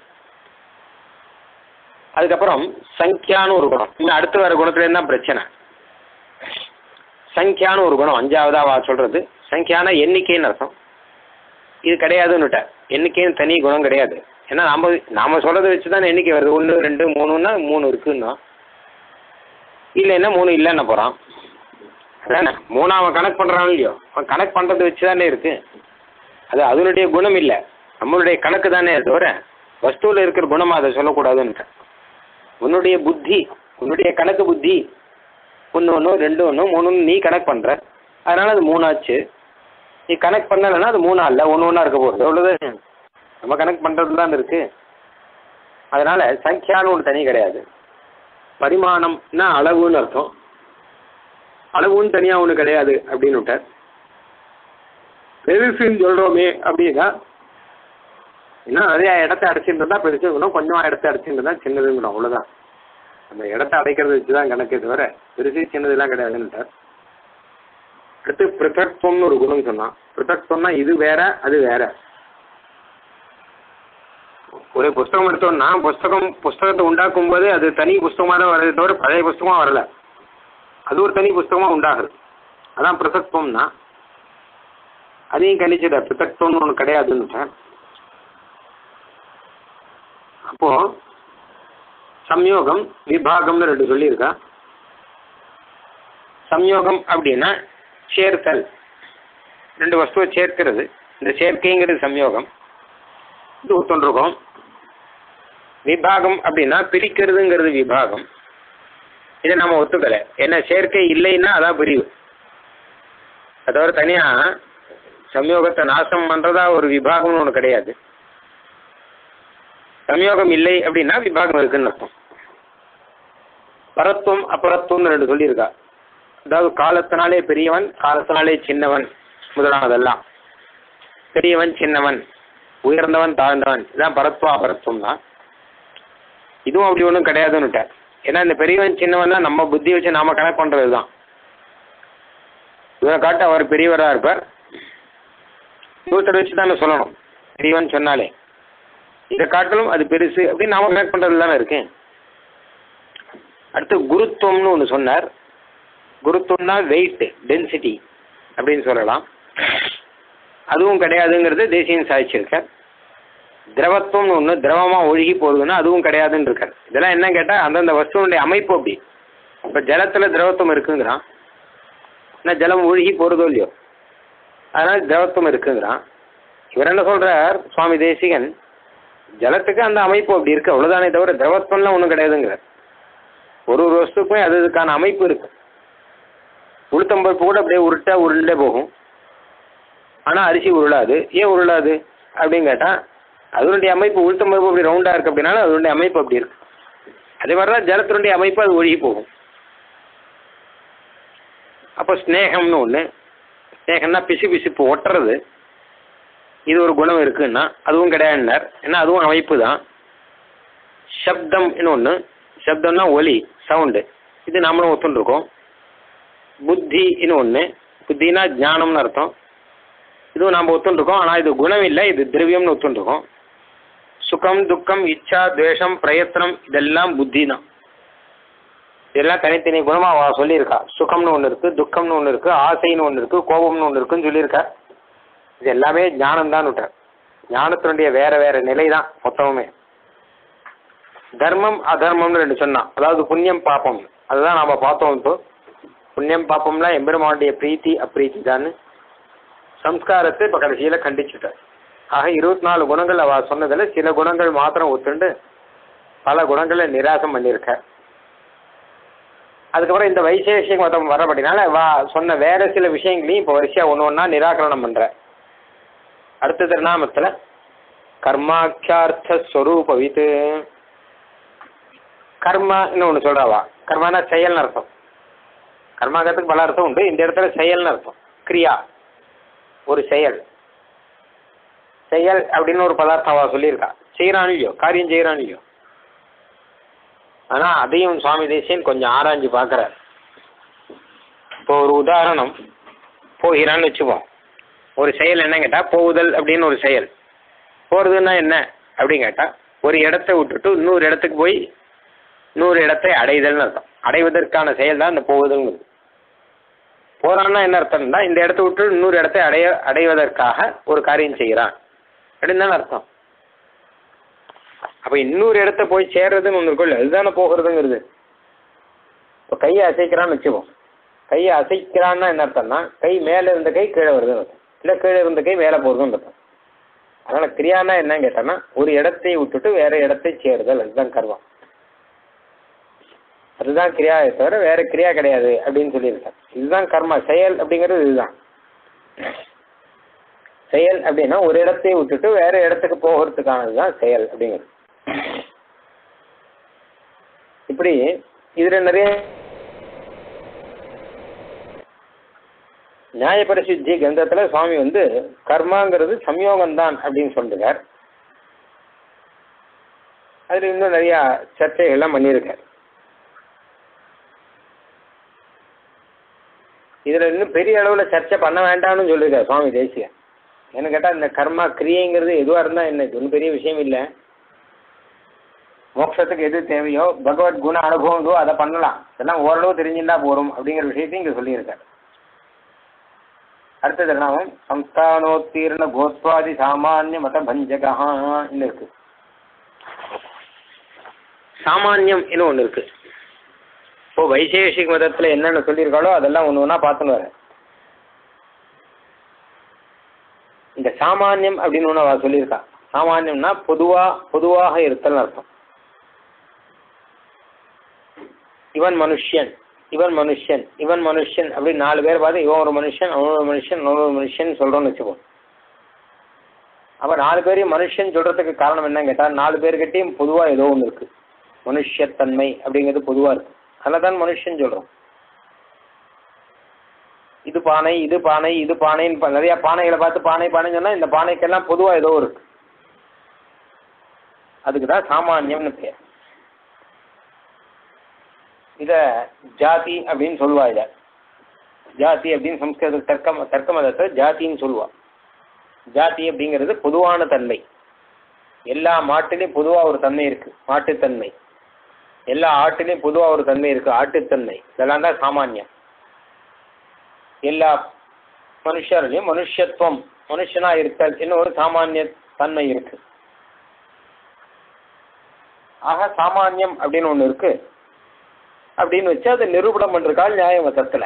அதுக்கப்புறம் சங்கியான்னு ஒரு குணம். இன்னும் அடுத்து வர குணத்துலேருந்து தான் பிரச்சனை. சங்கியான்னு ஒரு குணம் அஞ்சாவதாக சொல்கிறது. சங்கியான எண்ணிக்கைன்னு அர்த்தம். இது கிடையாதுன்னுட்டேன். எண்ணிக்கைன்னு தனி குணம் கிடையாது. ஏன்னா நாம் நாம் சொல்கிறத வச்சு தான் எண்ணிக்கை வருது. ஒன்று ரெண்டு மூணுன்னா மூணு இருக்குன்னா, இல்லைன்னா மூணு இல்லைன்னு போகிறான். அதானே மூணு அவன் கணக்கு பண்ணுறான் இல்லையோ, அவன் கணக்கு பண்ணுறது வச்சு தானே இருக்குது. அது அதனுடைய குணம் இல்லை, நம்மளுடைய கணக்கு தானே. தவிர வஸ்துவில் இருக்கிற குணமாக அதை சொல்லக்கூடாதுன்னுட்டேன். உன்னுடைய புத்தி, உன்னுடைய கணக்கு புத்தி ஒன்று ஒன்று ரெண்டு ஒன்று மூணுன்னு நீ கணக்கு பண்ணுற, அதனால் அது மூணாச்சு. நீ கணக்கு பண்ணலைன்னா அது மூணா இல்லை, ஒன்று ஒன்றா இருக்க போகிறது, அவ்வளோது. நம்ம கணக்கு பண்ணுறது தான் இருக்குது. அதனால் சங்கியான்னு ஒன்று தனி கிடையாது. பரிமாணம்னா அளவுன்னு அர்த்தம். அளவுன்னு தனியாக ஒன்று கிடையாது அப்படின்னு விட்டார். பெருசுன்னு சொல்கிறோமே அப்படின்னா, இன்னும் நிறையா இடத்த அடைச்சிருந்தா பெருசு இருக்கணும், கொஞ்சமாக இடத்த அடைச்சிருந்தா சின்னதுங்கணும், அவ்வளோதான். அந்த இடத்த அடைக்கிறத வச்சு தான் கணக்கு தவிர பெருசு சின்னதுலாம் கிடையாதுன்னுட்டார். அடுத்து பிருத்தக்துவம்னு ஒரு குணம் சொன்னான். பிருத்தக்துவம்னா இது வேற அது வேற. ஒரு புஸ்தகம் எடுத்தோம்னா புஸ்தகம் புஸ்தகத்தை உண்டாக்கும் போது அது தனி புஸ்தகமாக தான் வரதை தவிர பழைய புஸ்தகமாக வரல, அது ஒரு தனி புஸ்தகமாக உண்டாகுது. அதான் பிருத்தக்துவம்னா. அதையும் கணிச்சிட பிருத்தக்துவம்னு ஒன்று கிடையாதுன்னு. அப்போ சம்யோகம் விபாகம்னு ரெண்டு சொல்லியிருக்கா. சம்யோகம் அப்படின்னா சேர்த்தல், ரெண்டு வஸ்துவை சேர்க்கிறது. இந்த சேர்க்கைங்கிறது சம்யோகம், இது ஒத்துருக்கோம். விபாகம் அப்படின்னா பிரிக்கிறதுங்கிறது விபாகம், இதை நம்ம ஒத்துக்கலை. ஏன்னா சேர்க்கை இல்லைன்னா அதான் பிரிவு. அதை தவிர தனியாக சம்யோகத்தை நாசம் பண்ணுறதா ஒரு விபாகம்னு ஒன்று கிடையாது. சம்யோகம் இல்லை அப்படின்னா விபாகம் இருக்குன்னு அர்த்தம். பரத்துவம் அபரத்துவம்னு ரெண்டு சொல்லியிருக்கா. அதாவது காலத்தினாலே பெரியவன், காலத்தினாலே சின்னவன் முதலானதெல்லாம். பெரியவன் சின்னவன், உயர்ந்தவன் தாழ்ந்தவன், இதான் பரத்துவம் அபரத்துவம் தான். இதுவும் அப்படி ஒன்றும் கிடையாதுன்னுட்டார். ஏன்னா இந்த பெரியவன் சின்னவன் தான் நம்ம புத்தி வச்சு நாம கனெக்ட் பண்ணுறது தான். இவரை காட்ட அவர் பெரியவராக இருப்பார், இவர்கிட்ட வச்சு தானே சொல்லணும். பெரியவன் சொன்னாலே இதை காட்டிலும் அது பெருசு அப்படின்னு நாம கனெக்ட் பண்ணுறது தானே இருக்கு. அடுத்து குருத்துவம்னு ஒன்று சொன்னார். குருத்துவம்னா வெயிட், டென்சிட்டி அப்படின்னு சொல்லலாம். அதுவும் கிடையாதுங்கிறது தேசியம் சாதிச்சிருக்கார். திரவத்துவம்னு ஒன்று, திரவமாக ஒழுகி போகுதுன்னா அதுவும் கிடையாதுன்னு இருக்கார். இதெல்லாம் என்ன கேட்டால் அந்தந்த வஸ்துவனுடைய அமைப்பு அப்படி. இப்போ ஜலத்தில் திரவத்துவம் இருக்குங்கிறான், ஆனால் ஜலம் ஒழுகி போகிறதோ இல்லையோ, அதனால் திரவத்துவம் இருக்குங்கிறான். இவர் என்ன சொல்கிறார் சுவாமி தேசிகன், ஜலத்துக்கு அந்த அமைப்பு அப்படி இருக்குது அவ்வளோதானே தவிர திரவத்துவம்லாம் ஒன்றும் கிடையாதுங்கிறார். ஒரு ஒரு வஸ்துக்கும் அது அதுக்கான அமைப்பு இருக்கு. உளுத்தம்பருப்பு கூட அப்படியே உருட்டா உருண்டே போகும், ஆனால் அரிசி உருளாது. ஏன் உருளாது அப்படின்னு கேட்டால் அதனுடைய அமைப்பு, உளுத்தம்பருப்பு அப்படி ரவுண்டாக இருக்குது அப்படின்னாலும் அதனுடைய அமைப்பு அப்படி இருக்கு. அதே மாதிரி தான் ஜலத்தினுடைய அமைப்பு அது ஒழுகி போகும். அப்போ ஸ்னேகம்னு ஒன்று, ஸ்நேகம்னா பிசு பிசுப்பு ஒட்டுறது, இது ஒரு குணம் இருக்குன்னா அதுவும் கிடையாதுன்னார். ஏன்னா அதுவும் அமைப்பு தான். சப்தம் இன்னொன்று, சப்தம்னா ஒலி, சவுண்டு, இது நாமளும் ஒத்துருக்கோம். புத்தி இன்னொன்று, புத்தினா ஞானம்னு அர்த்தம், இதுவும் நாம் ஒத்துருக்கோம். ஆனால் இது குணம் இல்லை, இது திரவியம்னு ஒத்துருக்கோம். சுகம், துக்கம், இச்சா, துவேஷம், பிரயத்தனம், இதெல்லாம் புத்தி தான். இதெல்லாம் தனித்தனி குணமாக அவ சொல்லியிருக்கா. சுகம்னு ஒன்று இருக்குது, துக்கம்னு ஒன்று இருக்குது, ஆசைன்னு ஒன்று இருக்குது, கோபம்னு ஒன்று இருக்குன்னு சொல்லியிருக்கா. இது எல்லாமே ஞானம் தான் விட்டார். ஞானத்தினுடைய வேற வேற நிலை தான் மொத்தமுமே. தர்மம் அதர்மம்னு ரெண்டு சொன்னான். அதாவது புண்ணியம் பாப்பம், அதுதான் நாம் பார்த்தோம். இப்போ புண்ணியம் பாப்பம்லாம் எம்பெருமானுடைய பிரீத்தி அப்ரீத்தி தான். சம்ஸ்காரத்தை இப்போ கடைசியில் கண்டிச்சுட்டார். ஆக இருபத்தி நாலு குணங்கள் அவ சொன்னதில் சில குணங்கள் மாத்திரம் ஒத்துண்டு பல குணங்களை நிராசம் பண்ணியிருக்க. அதுக்கப்புறம் இந்த வைசேஷிக மதம் வரப்படினால வா சொன்ன வேற சில விஷயங்களையும் இப்போ வரிசையாக ஒன்று ஒன்றா நிராகரணம் பண்ணுற. அடுத்த திருநாமத்தில் கர்மாக்கியார்த்த ஸ்வரூபவித்து கர்மான்னு ஒன்று சொல்கிறாவா. கர்மானா செயல்னு அர்த்தம். கர்மாக்கிறதுக்கு பல அர்த்தம் உண்டு. இந்த இடத்துல செயல்னு அர்த்தம். கிரியா, ஒரு செயல். செயல் அப்படின்னு ஒரு பதார்த்தம் அவ சொல்லியிருக்கா. செய்கிறான் இல்லையோ, காரியம் செய்கிறான் இல்லையோ. ஆனால் அதையும் சுவாமி தேசியன் கொஞ்சம் ஆராய்ஞ்சு பார்க்குறார். இப்போ ஒரு உதாரணம், போகிறான்னு வச்சுப்போம். ஒரு செயல் என்ன கேட்டால் போகுதல் அப்படின்னு ஒரு செயல். போகிறதுன்னா என்ன அப்படின்னு கேட்டால் ஒரு இடத்த விட்டுட்டு இன்னொரு இடத்துக்கு போய் இன்னொரு இடத்தை அடைதல்னு அர்த்தம். அடைவதற்கான செயல் தான் இந்த போகுதல்ங்கிறது. போகிறான்னா என்ன அர்த்தம்னா இந்த இடத்த விட்டு இன்னொரு இடத்தை அடைய அடைவதற்காக ஒரு காரியம் செய்கிறான் அப்படின்னு தானே அர்த்தம். அப்போ இன்னொரு இடத்த போய் சேர்றதுன்னு ஒன்று இருக்குல்ல, அதுதானே போகிறதுங்கிறது. இப்போ கையை அசைக்கிறான்னு வச்சுப்போம். கையை அசைக்கிறான்னா என்ன அர்த்தம்னா கை மேலே இருந்த கை கீழே வருதுன்னு அர்த்தம், இல்லை கீழே இருந்த கை மேலே போகிறதுன்னு அர்த்தம். அதனால் கிரியானா என்னன்னு கேட்டோம்னா ஒரு இடத்தை விட்டுட்டு வேற இடத்தை சேருதல், அதுதான் கர்மம். அதுதான் கிரியாவை தவிர வேற கிரியா கிடையாது அப்படின்னு சொல்லியிருக்காங்க. இதுதான் கர்மா. செயல் அப்படிங்கிறது இதுதான். செயல் அப்படின்னா ஒரு இடத்தை விட்டுட்டு வேற இடத்துக்கு போகிறதுக்கானது தான் செயல் அப்படிங்கிறது. இப்படி இதுல நிறைய நியாயபரிசுத்தி கிரந்தத்துல சுவாமி வந்து கர்மாங்கிறது சம்யோகம் தான் அப்படின்னு சொல்றார். அதுல இன்னும் நிறைய சர்ச்சைகள்லாம் பண்ணியிருக்கார். இதுல இன்னும் பெரிய அளவுல சர்ச்சை பண்ண வேண்டாம்னு சொல்லியிருக்கார் சுவாமி தேசிகன். என்ன கேட்டால் இந்த கர்மா கிரியைங்கிறது எதுவாக இருந்தால் என்ன, ஒன்றும் பெரிய விஷயம் இல்லை. மோட்சத்துக்கு எது தேவையோ பகவத் குண அனுபவம் அதை பண்ணலாம், இதெல்லாம் ஓரளவு தெரிஞ்சுட்டா போகிறோம் அப்படிங்கிற விஷயத்தையும் இங்கே சொல்லியிருக்காரு. அடுத்தது நாமம் சம்ஸ்தானோத்தீர்ண கோத்வாதி சாமானிய மத பஞ்சகா இன்னும் இருக்கு. சாமானியம் இன்னும் ஒன்று இருக்கு. இப்போ வைசேஷிக மதத்தில் என்னென்ன சொல்லியிருக்காளோ அதெல்லாம் ஒன்று ஒன்றா பார்த்துன்னு வர. இந்த சாமானியம் அப்படின்னு ஒன்று அவ சொல்லியிருக்கா. சாமானியம்னா பொதுவா பொதுவாக இருத்தல் அர்த்தம். இவன் மனுஷன், இவன் மனுஷன், இவன் மனுஷன் அப்படி நாலு பேர் பார்த்து இவன் ஒரு மனுஷன், அவன் ஒரு மனுஷன், அவன் ஒரு மனுஷன் சொல்றோம்னு வச்சுப்போம். அப்ப நாலு பேரையும் மனுஷன் சொல்றதுக்கு காரணம் என்னன்னு கேட்டால் நாலு பேர்கிட்டையும் பொதுவா ஏதோ ஒன்று இருக்கு. மனுஷத்தன்மை அப்படிங்கிறது பொதுவா இருக்கு. அதில் தான் மனுஷன் சொல்றோம். இது பானை, இது பானை, இது பானைன்னு நிறைய பானைகளை பார்த்து பானை பானைன்னு சொன்னா இந்த பானைக்கெல்லாம் பொதுவாக ஏதோ இருக்கு. அதுக்கு தான் சாமானியம்னு பேர். இத ஜாதி அப்படின்னு சொல்லுவா. இத ஜாதி அப்படின்னு சம்ஸ்கிருத தர்க்க தர்க்க மதத்தை ஜாத்தின்னு சொல்லுவா. ஜாதி அப்படிங்கிறது பொதுவான தன்மை. எல்லா மாட்டிலையும் பொதுவாக ஒரு தன்மை இருக்கு, மாட்டுத்தன்மை. எல்லா ஆட்டிலையும் பொதுவாக ஒரு தன்மை இருக்கு, ஆட்டுத்தன்மை. இதெல்லாம் தான் சாமானியம். எல்லா மனுஷர்லையும் மனுஷத்துவம், மனுஷனா இருத்தல் இன்னும் ஒரு சாமானிய தன்மை இருக்கு. ஆக சாமானியம் அப்படின்னு ஒன்று இருக்கு அப்படின்னு வச்சு அதை நிரூபணம் பண்றதுக்காக நியாய மதத்துல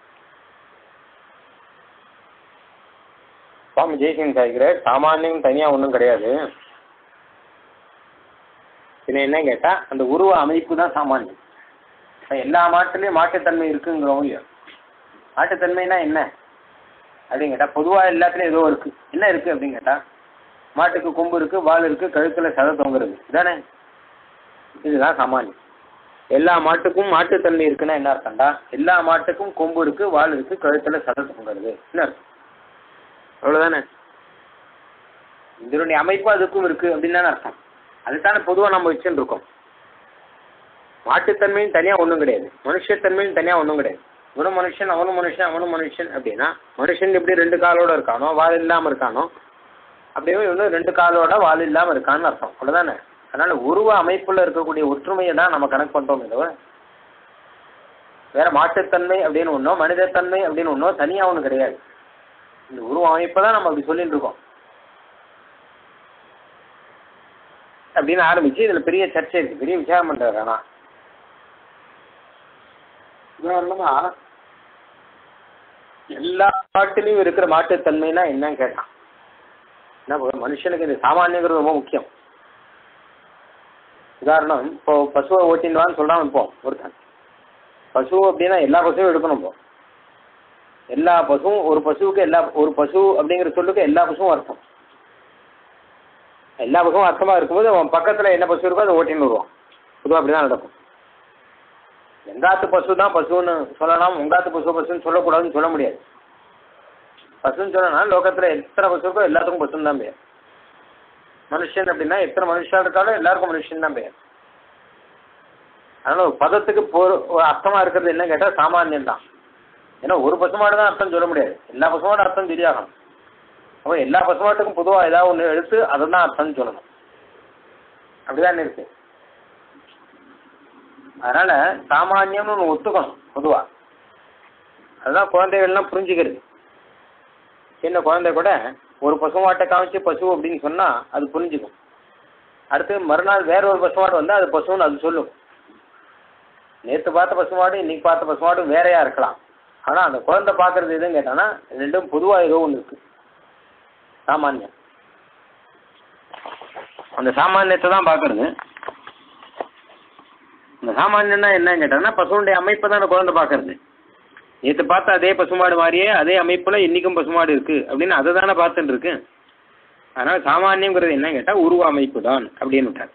சுவாமி ஜெய்சிங் சாய்க்கிற சாமானியம் தனியா ஒன்றும் கிடையாது. இது என்ன கேட்டா அந்த உருவ அமைப்பு தான் சாமானியம். எல்லா மாட்டுலயும் மாட்டுத்தன்மை இருக்குங்கிறோம். மாட்டுத்தன்மைனா என்ன அப்படின்னு கேட்டா பொதுவாக எல்லாத்துலயும் ஏதோ இருக்கு. என்ன இருக்கு அப்படின்னு கேட்டா மாட்டுக்கு கொம்பு இருக்கு, வால் இருக்கு, கழுத்துல சதை தொங்குறது இதானே. இதுதான் சாமானியம். எல்லா மாட்டுக்கும் மாட்டுத்தன்மை இருக்குன்னா என்ன அர்த்தம்டா, எல்லா மாட்டுக்கும் கொம்பு இருக்கு, வால் இருக்கு, கழுத்துல சதை தொங்குறது என்ன அர்த்தம். அவ்வளவுதானே. இதனுடைய அமைப்பு அதுக்கும் இருக்கு அப்படின்னு தானே அர்த்தம். அதுதானே பொதுவாக நம்ம வச்சுன்னு இருக்கோம். மாட்டுத்தன்மையும் தனியாக ஒன்றும் கிடையாது, மனுஷத்தன்மையும் தனியாக ஒன்றும் கிடையாது. இவனும் மனுஷன் அவனும் மனுஷன் அவனும் மனுஷன் அப்படின்னா, மனுஷன் எப்படி ரெண்டு காலோட இருக்கானோ வால் இல்லாமல் இருக்கானோ அப்படியே இவனும் ரெண்டு காலோட வால் இல்லாமல் இருக்கான்னு அர்த்தம். அவ்வளோதானே. அதனால உருவ அமைப்புல இருக்கக்கூடிய ஒற்றுமையை தான் நம்ம கணக்கு பண்ணுறோம். இதுவரை வேற மாட்டுத்தன்மை அப்படின்னு ஒன்றோ மனிதத்தன்மை அப்படின்னு ஒன்றோ தனியாக ஒன்றும் கிடையாது. இந்த உருவ அமைப்பை தான் நம்ம அப்படி சொல்லிட்டு இருக்கோம் அப்படின்னு ஆரம்பிச்சு இதுல பெரிய சர்ச்சை இருக்கு, பெரிய விசாரம் பண்றாரு. ஆனா உதாரணமா எல்லா பாட்டிலையும் இருக்கிற மாட்டுத்தன்மைனா என்னன்னு கேட்டான். என்ன மனுஷனுக்கு இந்த சாமானியங்கிறது ரொம்ப முக்கியம். உதாரணம், இப்போ பசுவை ஓட்டின்வான்னு சொல்றான். இப்போ ஒருத்தன் பசு அப்படின்னா எல்லா பசுவும் எடுக்கணும். இப்போ எல்லா பசுவும் ஒரு பசுவுக்கு எல்லா ஒரு பசு அப்படிங்கிற சொல்லுக்கு எல்லா பசுவும் அர்த்தம். எல்லா பசுவும் அர்த்தமாக இருக்கும்போது அவன் பக்கத்தில் என்ன பசு இருக்கோ அதை ஓட்டின்னு வருவான். பொதுவாக அப்படி தான் நடக்கும். எங்காத்து பசு தான் பசுன்னு சொல்லலாம், உங்காத்து பசு பசுன்னு சொல்லக்கூடாதுன்னு சொல்ல முடியாது. பசுன்னு சொல்லனா லோகத்தில் எத்தனை பசு இருக்கோ எல்லாத்துக்கும் பசுன்னு தான் பேர். மனுஷன் அப்படின்னா எத்தனை மனுஷன் இருக்காலும் எல்லாருக்கும் மனுஷன் தான் பேர். அதனால ஒரு பதத்துக்கு போர் ஒரு அர்த்தமாக இருக்கிறது என்ன கேட்டால் சாமானியம் தான். ஏன்னா ஒரு பசுமாடு தான் அர்த்தம் சொல்ல முடியாது, எல்லா பசுமாடு அர்த்தம் தெரியாகணும். அப்போ எல்லா பசுமாட்டுக்கும் பொதுவாக ஏதாவது ஒன்று எடுத்து அதை தான் அர்த்தம்னு சொல்லணும். அப்படிதான் இருக்கு. அதனால சாமானியம்னு ஒன்று ஒத்துக்கணும் பொதுவாக. அதுதான் குழந்தைகள்லாம் புரிஞ்சுக்கிறது. சின்ன குழந்தை கூட ஒரு பசுமாட்டை காமிச்சு பசு அப்படின்னு சொன்னால் அது புரிஞ்சுக்கும். அடுத்து மறுநாள் வேற ஒரு பசுமாடு வந்தால் அது பசுன்னு அது சொல்லும். நேற்று பார்த்த பசுமாடு இன்னைக்கு பார்த்த பசுமாடு வேறையா இருக்கலாம். ஆனால் அந்த குழந்தை பார்க்கறது எதுன்னு கேட்டான்னா ரெண்டும் பொதுவாக ஏதோ ஒன்று இருக்கு, சாமானியம். அந்த சாமானியத்தை தான் பார்க்கறது. இந்த சாமானியம்னா என்னன்னு கேட்டாங்கன்னா பசுனுடைய அமைப்பை தான் அந்த குழந்தை பார்க்கறது. நேற்று பார்த்தா அதே பசுமாடு மாதிரியே அதே அமைப்புல இன்னைக்கும் பசுமாடு இருக்கு அப்படின்னு அதை தானே பார்த்துட்டு இருக்கு. அதனால சாமானியங்கிறது என்ன கேட்டால் உருவ அமைப்பு தான் அப்படின்னு விட்டார்.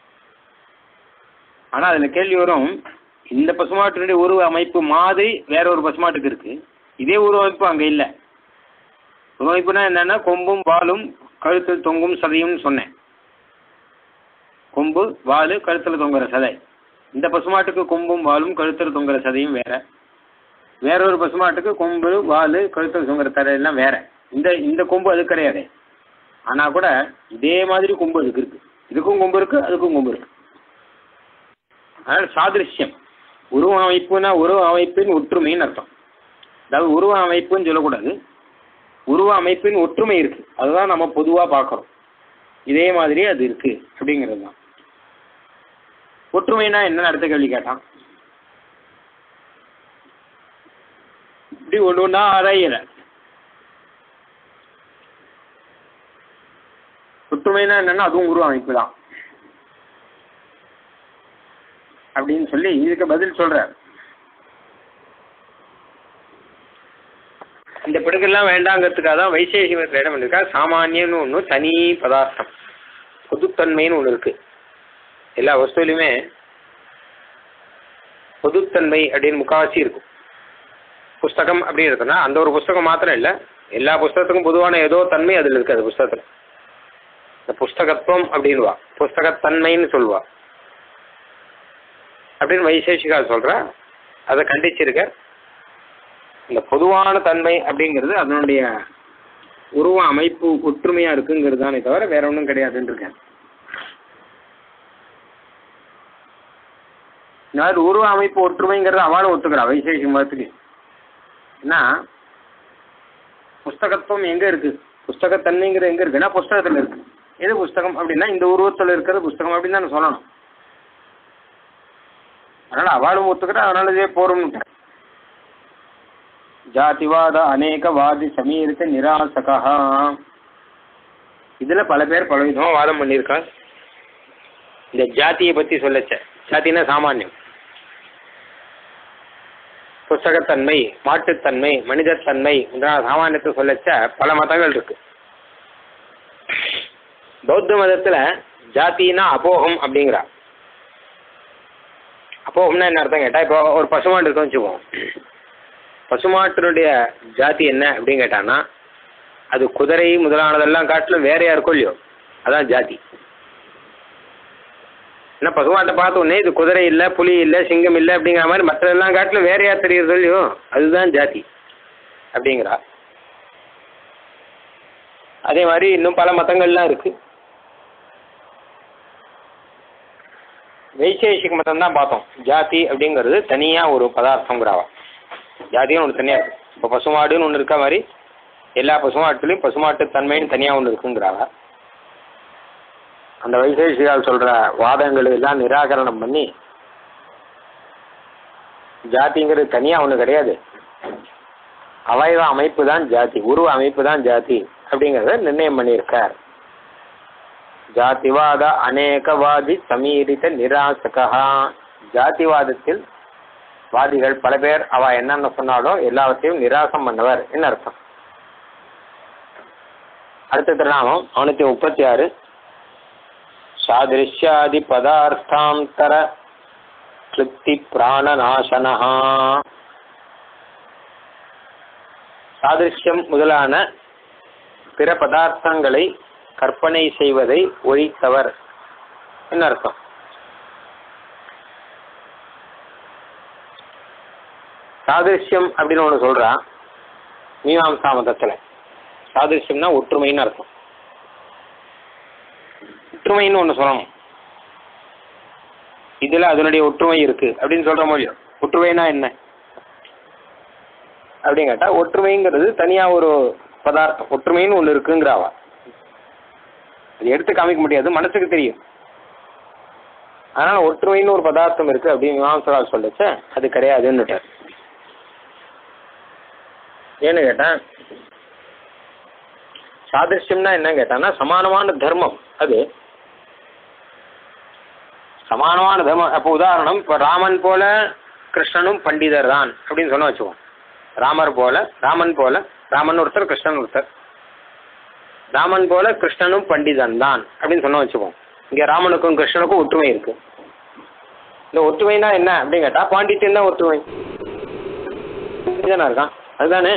ஆனால் அதில் கேள்வி வரும், இந்த பசுமாட்டினுடைய உருவ அமைப்பு மாதிரி வேற ஒரு பசுமாட்டுக்கு இருக்கு, இதே உருவ அமைப்பு அங்கே இல்லை. உருவமைப்புனா என்னன்னா கொம்பும் வாலும் கழுத்தில் தொங்கும் சதையும் சொன்னேன். கொம்பு வாலு கழுத்தில் தொங்குற சதை. இந்த பசுமாட்டுக்கு கொம்பும் வாலும் கழுத்தில் தொங்குற சதையும் வேற. வேறொரு பசுமாட்டுக்கு கொம்பு வாலு கழுத்தில் தொங்குற சதையெல்லாம் வேற. இந்த இந்த கொம்பு அது கிடையாது. ஆனால் கூட இதே மாதிரி கொம்பு அதுக்கு இருக்கு. இதுக்கும் கொம்பு இருக்கு, அதுக்கும் கொம்பு இருக்கு. அதனால சாதிருஷ்யம். உருவ அமைப்புனா உருவ அமைப்பின் ஒற்றுமைன்னு அர்த்தம். அதாவது உருவ அமைப்புன்னு சொல்லக்கூடாது, உருவ அமைப்பின் ஒற்றுமை இருக்கு. அதுதான் நம்ம பொதுவாக பார்க்குறோம். இதே மாதிரியே அது இருக்கு அப்படிங்கிறது தான் ஒற்றுமைனா. என்னன்னு அடுத்த கேள்வி கேட்டான். இப்படி ஒன்று ஒன்றா ஆராயல. ஒற்றுமைனா என்னன்னா அதுவும் உருவ அமைப்பு தான் அப்படின்னு சொல்லி இதுக்கு பதில் சொல்றார். இந்த பிடுக்கெல்லாம் வேண்டாங்கிறதுக்காக தான் வைசேஷிகத்தில் இடம் பண்ணிருக்கா. சாமானியன்னு ஒன்று, தனி பதார்த்தம், பொதுத்தன்மைன்னு ஒன்று இருக்கு. எல்லா வஸ்துலையுமே பொதுத்தன்மை அப்படின்னு முக்காவாசி இருக்கும். புஸ்தகம் அப்படின்னு இருக்குன்னா அந்த ஒரு புஸ்தகம் மாத்திரம் இல்லை, எல்லா புஸ்தகத்துக்கும் பொதுவான ஏதோ தன்மை அதில் இருக்கு. அது புஸ்தகத்தில் இந்த புஸ்தகத்துவம் அப்படின்வா, புஸ்தகத்தன்மைன்னு சொல்லுவா அப்படின்னு வைசேஷிகா சொல்ற. அதை கண்டிச்சிருக்க. இந்த பொதுவான தன்மை அப்படிங்கிறது அதனுடைய உருவ அமைப்பு ஒற்றுமையா இருக்குங்கிறது தானே தவிர வேற ஒன்றும் கிடையாதுன்னு இருக்கேன். இந்த மாதிரி உருவ அமைப்பு ஒற்றுமைங்கிறது அவளும் ஒத்துக்கிறா வைசேஷி மதத்துக்கு. ஏன்னா புஸ்தகத்துவம் எங்க இருக்கு, புஸ்தகத்தன்மைங்கிறது எங்க இருக்குன்னா புஸ்தகத்துல இருக்கு. எது புஸ்தகம் அப்படின்னா இந்த உருவத்தில் இருக்கிறது புஸ்தகம் அப்படின்னு தான் சொல்லணும். அதனால அவளும் ஒத்துக்கிறா. அதனால இதே போறோம்னு ஜாதிவாத அநேகவாதி சமீரித்த நிராசகா. இதுல பல பேர் பல விதமா வாதம் பண்ணியிருக்கா. இந்த ஜாதியை பத்தி சொல்லச்ச, ஜாத்தினா சாமானியம், புஸ்தகத்தன்மை, மாட்டுத்தன்மை, மனிதத்தன்மை முதலான சாமானியத்தை சொல்லச்ச பல மதங்கள் இருக்கு. பௌத்த மதத்துல ஜாத்தினா அபோகம் அப்படிங்கிறா. அப்போம்னா என்ன அர்த்தம் கேட்டால், இப்போ ஒரு பசுமாடு இருக்குன்னு வச்சுக்குவோம். பசுமாட்டினுடைய ஜாதி என்ன அப்படின்னு கேட்டான்னா அது குதிரை முதலானதெல்லாம் காட்டிலும் வேறையா இருக்கும் இல்லையோ, அதான் ஜாதி. ஏன்னா பசுமாட்டை பார்த்த உடனே இது குதிரை இல்லை, புலி இல்லை, சிங்கம் இல்லை அப்படிங்கிற மாதிரி மற்றதெல்லாம் காட்டிலும் வேறையா தெரியுறது இல்லையோ, அதுதான் ஜாதி அப்படிங்கிறா. அதே மாதிரி இன்னும் பல மதங்கள்லாம் இருக்கு. வைசேஷிக மதம் தான் பார்த்தோம். ஜாதி அப்படிங்கிறது தனியாக ஒரு பதார்த்தங்கிறாவா. ஜாதின்னு ஒன்று தனியாக இருக்கு. இப்போ பசுமாடுன்னு ஒன்று இருக்க மாதிரி எல்லா பசுமாட்டுலையும் பசுமாட்டு தன்மைன்னு தனியாக ஒன்று இருக்குங்கிறாவா. அந்த வைசேஷிகால் சொல்கிற வாதங்களை எல்லாம் நிராகரணம் பண்ணி ஜாதிங்கிறது தனியாக ஒன்று கிடையாது, அவயவ அமைப்பு தான் ஜாதி, உருவ அமைப்பு தான் ஜாதி அப்படிங்கிறத நிர்ணயம் பண்ணியிருக்கார். ஜாதிவாத அநேகவாதி சமீரித நிராசகா. ஜாதிவாதத்தில் வாதிகள் பல பேர் அவ என்னென்ன சொன்னாலோ எல்லாவற்றையும் நிராசம் பண்ணவர் என்ன அர்த்தம். அடுத்த திருநாமம் அவனுக்கு முப்பத்தி ஆறு. சாதிருஷ்யாதி பதார்த்தாந்தர கிருப்தி பிராணநாசனா. சாதிருஷ்யம் முதலான பிற பதார்த்தங்களை கற்பனை செய்வதை ஒழித்தவர் என்ன அர்த்தம். சாதிருஷ்யம் அப்படின்னு ஒன்று சொல்றான் மீமாம்சா மதத்துல. சாதிருஷ்யம்னா ஒற்றுமைன்னு அர்த்தம். ஒற்றுமைன்னு ஒன்று சொல்லணும். இதுல அதனுடைய ஒற்றுமை இருக்கு அப்படின்னு சொல்ற முடியும். ஒற்றுமைனா என்ன அப்படின்னு கேட்டா, ஒற்றுமைங்கிறது தனியா ஒரு பதார்த்தம், ஒற்றுமைன்னு ஒன்று இருக்குங்கிறாவா. அது எடுத்து காமிக்க முடியாது, மனசுக்கு தெரியும். அதனால ஒற்றுமைன்னு ஒரு பதார்த்தம் இருக்கு அப்படின்னு மீமாம்சகர் சொல்லுச்ச அது கிடையாதுன்னு. ஏன்னு கேட்டா, சாதிருஷ்யம்னா என்ன கேட்டான்னா சமானமான தர்மம். அது சமானமான தர்மம். அப்போ உதாரணம், இப்போ ராமன் போல கிருஷ்ணனும் பண்டிதர் தான் அப்படின்னு சொன்ன வச்சுக்கோம். ராமர் போல ராமன் போல ராமன் ஒருத்தர், கிருஷ்ணன் ஒருத்தர். ராமன் போல கிருஷ்ணனும் பண்டிதன் தான் அப்படின்னு சொன்ன வச்சுக்கோம். இங்க ராமனுக்கும் கிருஷ்ணனுக்கும் ஒற்றுமை இருக்கு. இந்த ஒற்றுமைனா என்ன அப்படின்னு கேட்டா, பாண்டித்யம் தான் ஒற்றுமை. பண்டிதனா இருக்கான் அதுதானே.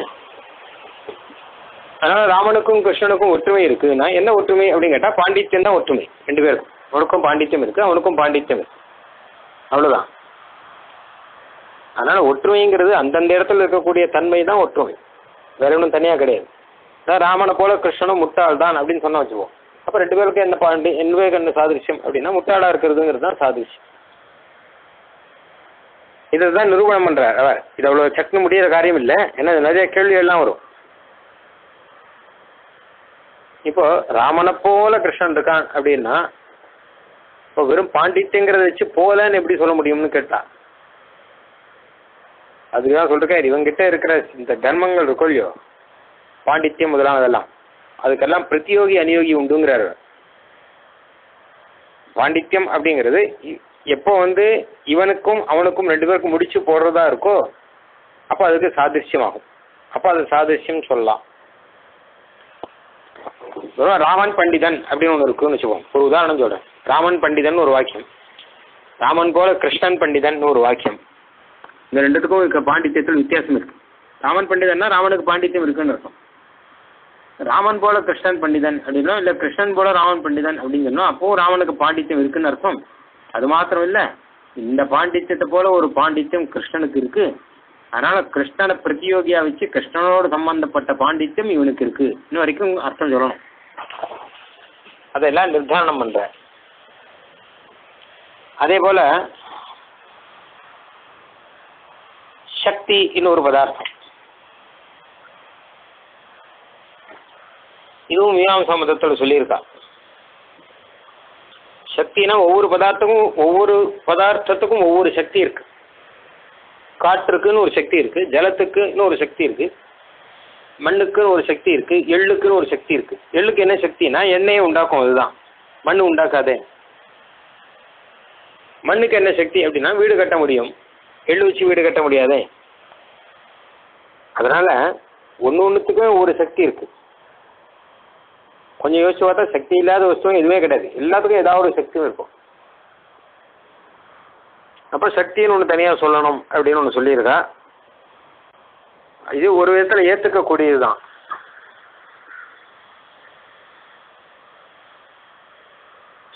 அதனால ராமனுக்கும் கிருஷ்ணனுக்கும் ஒற்றுமை இருக்குன்னா என்ன ஒற்றுமை அப்படின்னு கேட்டா, பாண்டித்யம் தான் ஒற்றுமை. ரெண்டு பேருக்கும், அவனுக்கும் பாண்டித்யம் இருக்கு, அவனுக்கும் பாண்டித்யம் இருக்கு, அவ்வளவுதான். அதனால ஒற்றுமைங்கிறது அந்தந்த இடத்துல இருக்கக்கூடிய தன்மை தான் ஒற்றுமை, வேற ஒன்றும் தனியாக கிடையாது. ராமனை போல கிருஷ்ணனும் முட்டாள் தான் அப்படின்னு சொன்ன வச்சுப்போம். அப்போ ரெண்டு பேருக்கு என்ன பாண்டி ரெண்டு பேருக்கு என்ன சாதிருஷ்யம் அப்படின்னா முட்டாளா இருக்கிறதுங்கிறது தான் சாதிருஷ்யம். இதுதான் நிரூபணம் பண்றார் அவர். இது அவ்வளவு சட்னு முடியிற காரியம் இல்லை, ஏன்னா நிறைய கேள்வி எல்லாம் வரும். இப்போ ராமனை போல கிருஷ்ணன் இருக்கான் அப்படின்னா, இப்போ வெறும் பாண்டித்யங்கிறத வச்சு போலன்னு எப்படி சொல்ல முடியும்னு கேட்டா, அதுக்குதான் சொல்றேன், இவங்கிட்ட இருக்கிற இந்த தர்மங்கள் இருக்கோ இல்லையோ, பாண்டித்யம் முதலானதெல்லாம், அதுக்கெல்லாம் பிரத்தியோகி அநியோகி உண்டுங்கிறாரு. பாண்டித்யம் அப்படிங்கிறது எப்போ வந்து இவனுக்கும் அவனுக்கும் ரெண்டு பேருக்கும் முடிச்சு போடுறதா இருக்கோ அப்போ அதுக்கு சாதிருஷ்யம் ஆகும். அப்போ அது சாதிருஷ்யம் சொல்லலாம். ராமன் பண்டிதன் அப்படின்னு ஒன்று இருக்குன்னு வச்சுப்போம். ஒரு உதாரணம் சொல்றேன். ராமன் பண்டிதன் ஒரு வாக்கியம், ராமன் போல கிருஷ்ணன் பண்டிதன் ஒரு வாக்கியம். இந்த ரெண்டுத்துக்கும் இருக்க பாண்டித்யத்தில் வித்தியாசம் இருக்கு. ராமன் பண்டிதன்னா ராமனுக்கு பாண்டித்யம் இருக்குன்னு அர்த்தம். ராமன் போல கிருஷ்ணன் பண்டிதன் அப்படின்னா, இல்லை கிருஷ்ணன் போல ராமன் பண்டிதன் அப்படின்னு சொன்னோம், அப்பவும் ராமனுக்கு பாண்டித்யம் இருக்குன்னு அர்த்தம். அது மாத்திரம் இல்லை, இந்த பாண்டித்யத்தை போல ஒரு பாண்டித்யம் கிருஷ்ணனுக்கு இருக்கு. அதனால கிருஷ்ணனை பிரதியோகியா வச்சு கிருஷ்ணனோடு சம்பந்தப்பட்ட பாண்டித்யம் இவனுக்கு இருக்கு இன்னும் வரைக்கும் அர்த்தம் சொல்லணும். அதெல்லாம் நிர்தாரணம் பண்ற. அதே போல சக்தி இன்னொரு பதார்த்தம், இதுவும் மீமாம்சா மதத்தில் சொல்லியிருக்கா. சக்தினா ஒவ்வொரு பதார்த்தமும் ஒவ்வொரு பதார்த்தத்துக்கும் ஒவ்வொரு சக்தி இருக்கு. காற்றுக்குன்னு ஒரு சக்தி இருக்கு, ஜலத்துக்குன்னு ஒரு சக்தி இருக்கு, மண்ணுக்குன்னு ஒரு சக்தி இருக்கு, எள்ளுக்குன்னு ஒரு சக்தி இருக்கு. எள்ளுக்கு என்ன சக்தினா எண்ணெயை உண்டாக்கும், அதுதான். மண் உண்டாக்காதே. மண்ணுக்கு என்ன சக்தி அப்படின்னா வீடு கட்ட முடியும், எள்ளு வச்சு வீடு கட்ட முடியாதே. அதனால ஒன்று ஒன்றுத்துக்கும் ஒரு சக்தி இருக்கு. கொஞ்சம் யோசிச்சு பார்த்தா சக்தி இல்லாத வஸ்துவும் எதுவுமே கிடையாது, எல்லாத்துக்கும் ஏதாவது ஒரு சக்தியும் இருக்கும். அப்போ சக்தின்னு ஒன்று தனியாக சொல்லணும் அப்படின்னு ஒன்று சொல்லியிருக்கா. இது ஒரு விதத்தில் ஏற்றுக்கக்கூடியது தான்.